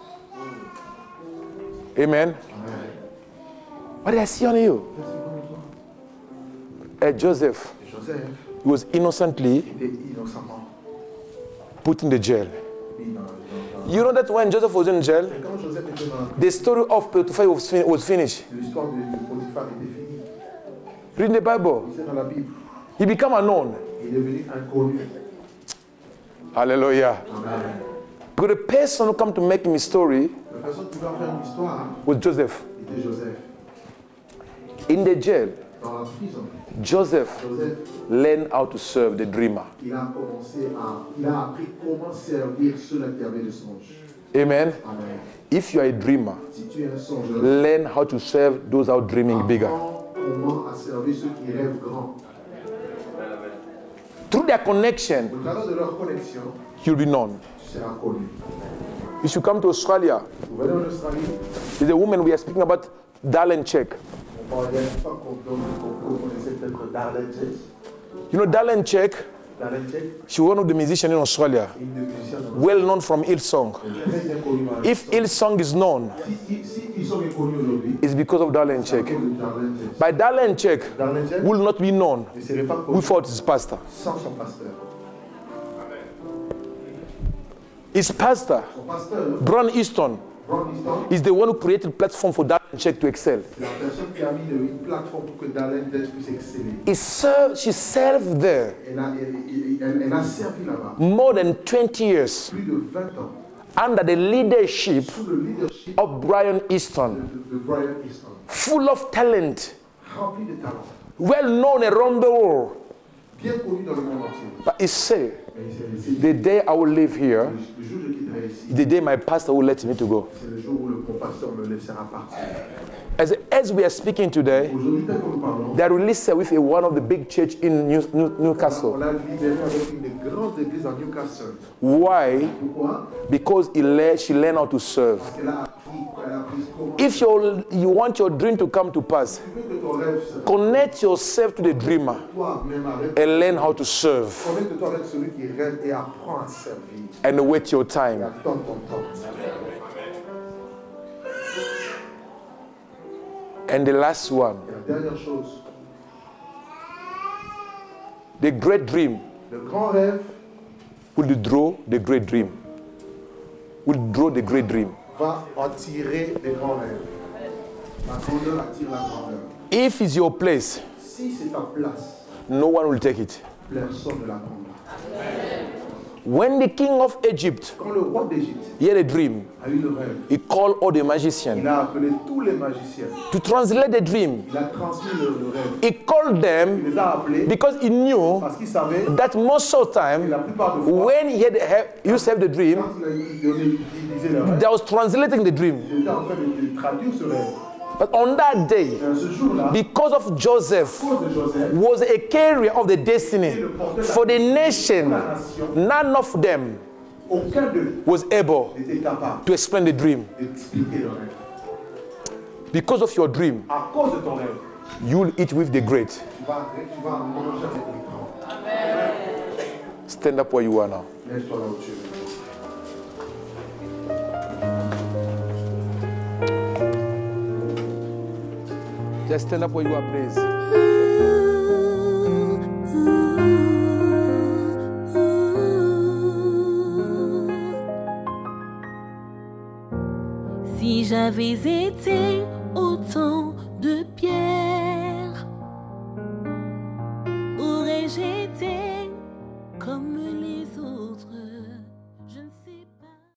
Amen. Amen. What they see on you? Qu'est-ce qu'ils voient en toi? Uh, Joseph, Et Joseph he was innocently était innocemment put in the jail. mis dans, dans, dans- You know that when Joseph was in jail, Et quand Joseph était dans the story of Potiphar was, fin- was finished. l'histoire de, de Potiphar était finie. Read the Bible. C'est dans la Bible. He became unknown. Il est devenu inconnu. Hallelujah. Amen. But the person who come to make him a story La personne qui va faire une histoire was Joseph. était Joseph. In the jail, Dans la prison, Joseph Joseph, learned how to serve the dreamer. il a commencé à, il a appris comment servir ceux-là qui avaient le songe. Amen. Amen. If you are a dreamer, Si tu es un songeur, learn how to serve those out dreaming bigger. apprends comment à servir ceux qui rêvent grand. Through their connection, Au travers de leur connexion, you'll be known. tu seras connu. You should come to Australia. Vous voyez en Australie, There's a woman we are speaking about, Darlene Check. on parlait pas qu'on qu'on connaissait peut-être Darlene Check. You know Darlene Check? Darlene Check, She was one of the musicians in Australia, une des musiciennes well known from Hillsong. très bien connue. If Hillsong is known, Si, si, si qui sont connus aujourd'hui, is because of Darlene c'est à Check. cause de Darlene Check. By Darlene Check Darlene Check will not be known ne serait pas connu without his pastor. sans son pasteur. His pastor, Son pasteur, Bron Easton, Ron Easton, is the one who created platform for Darlene Check to excel. c'est la personne qui a mis une plateforme pour que Darlene Check puisse exceller. He served, she served there Elle a, elle, elle, elle a servi là-bas more than twenty years plus de vingt ans under the leadership sous le leadership of Brian Easton, de, de Brian Easton, full of talent, rempli de talent, well known around the world. bien connu dans le monde entier. But he said, Mais c'est- c'est- the day I will live here, Le jour où je quitterai ici, the day my pastor will let me to go. c'est le jour où le mon pasteur me laissera partir. As, as we are speaking today, Aujourd'hui, tel que nous parlons, they are released with a, one of the big church in New, New, Newcastle. on a libéré avec une des grandes églises à Newcastle. Why? Pourquoi? Because he le- she learned how to serve. Parce qu'elle a appris, elle a appris comment. If you you want your dream to come to pass, Tu veux que ton rêve se connect yourself to the dreamer toi-même avec, and learn how to serve connecte-toi avec celui qui rêve et apprends à servir. and wait your Et time. attends ton temps. And the last one, Et la dernière chose, the great dream le grand rêve will draw the great dream. Will draw the great dream. va attirer les grands rêves. La grandeur attire la grandeur. If it's your place, Si c'est ta place, no one will take it. personne ne la prendra. When the king of Egypt Quand le roi d'Égypte he had a dream, a eu le rêve, he called all the il magicians a appelé tous les magiciens. to translate the dream. Il a transmis le, le rêve. He called Il them les a appelés because he knew parce qu'il savait that most of the que time, la plupart des fois, when he had he used to have the dream, quand il, a, il, donnait, il disait le rêve, they was translating the dream. il était en train de, de traduire ce rêve. But on that day, Et ce jour-là, because of Joseph, à cause de Joseph, was a carrier of the destiny for the nation, none of them aucun d'eux was able n'était capable to explain the dream. d'expliquer le rêve. Because of your dream, À cause de ton rêve, you will eat with the great. tu vas, tu vas manger avec les grands. Stand up where you are now. Lève-toi là où tu es. Just stand up where you are, please. Si j'avais été autant de pierre, aurais-je été comme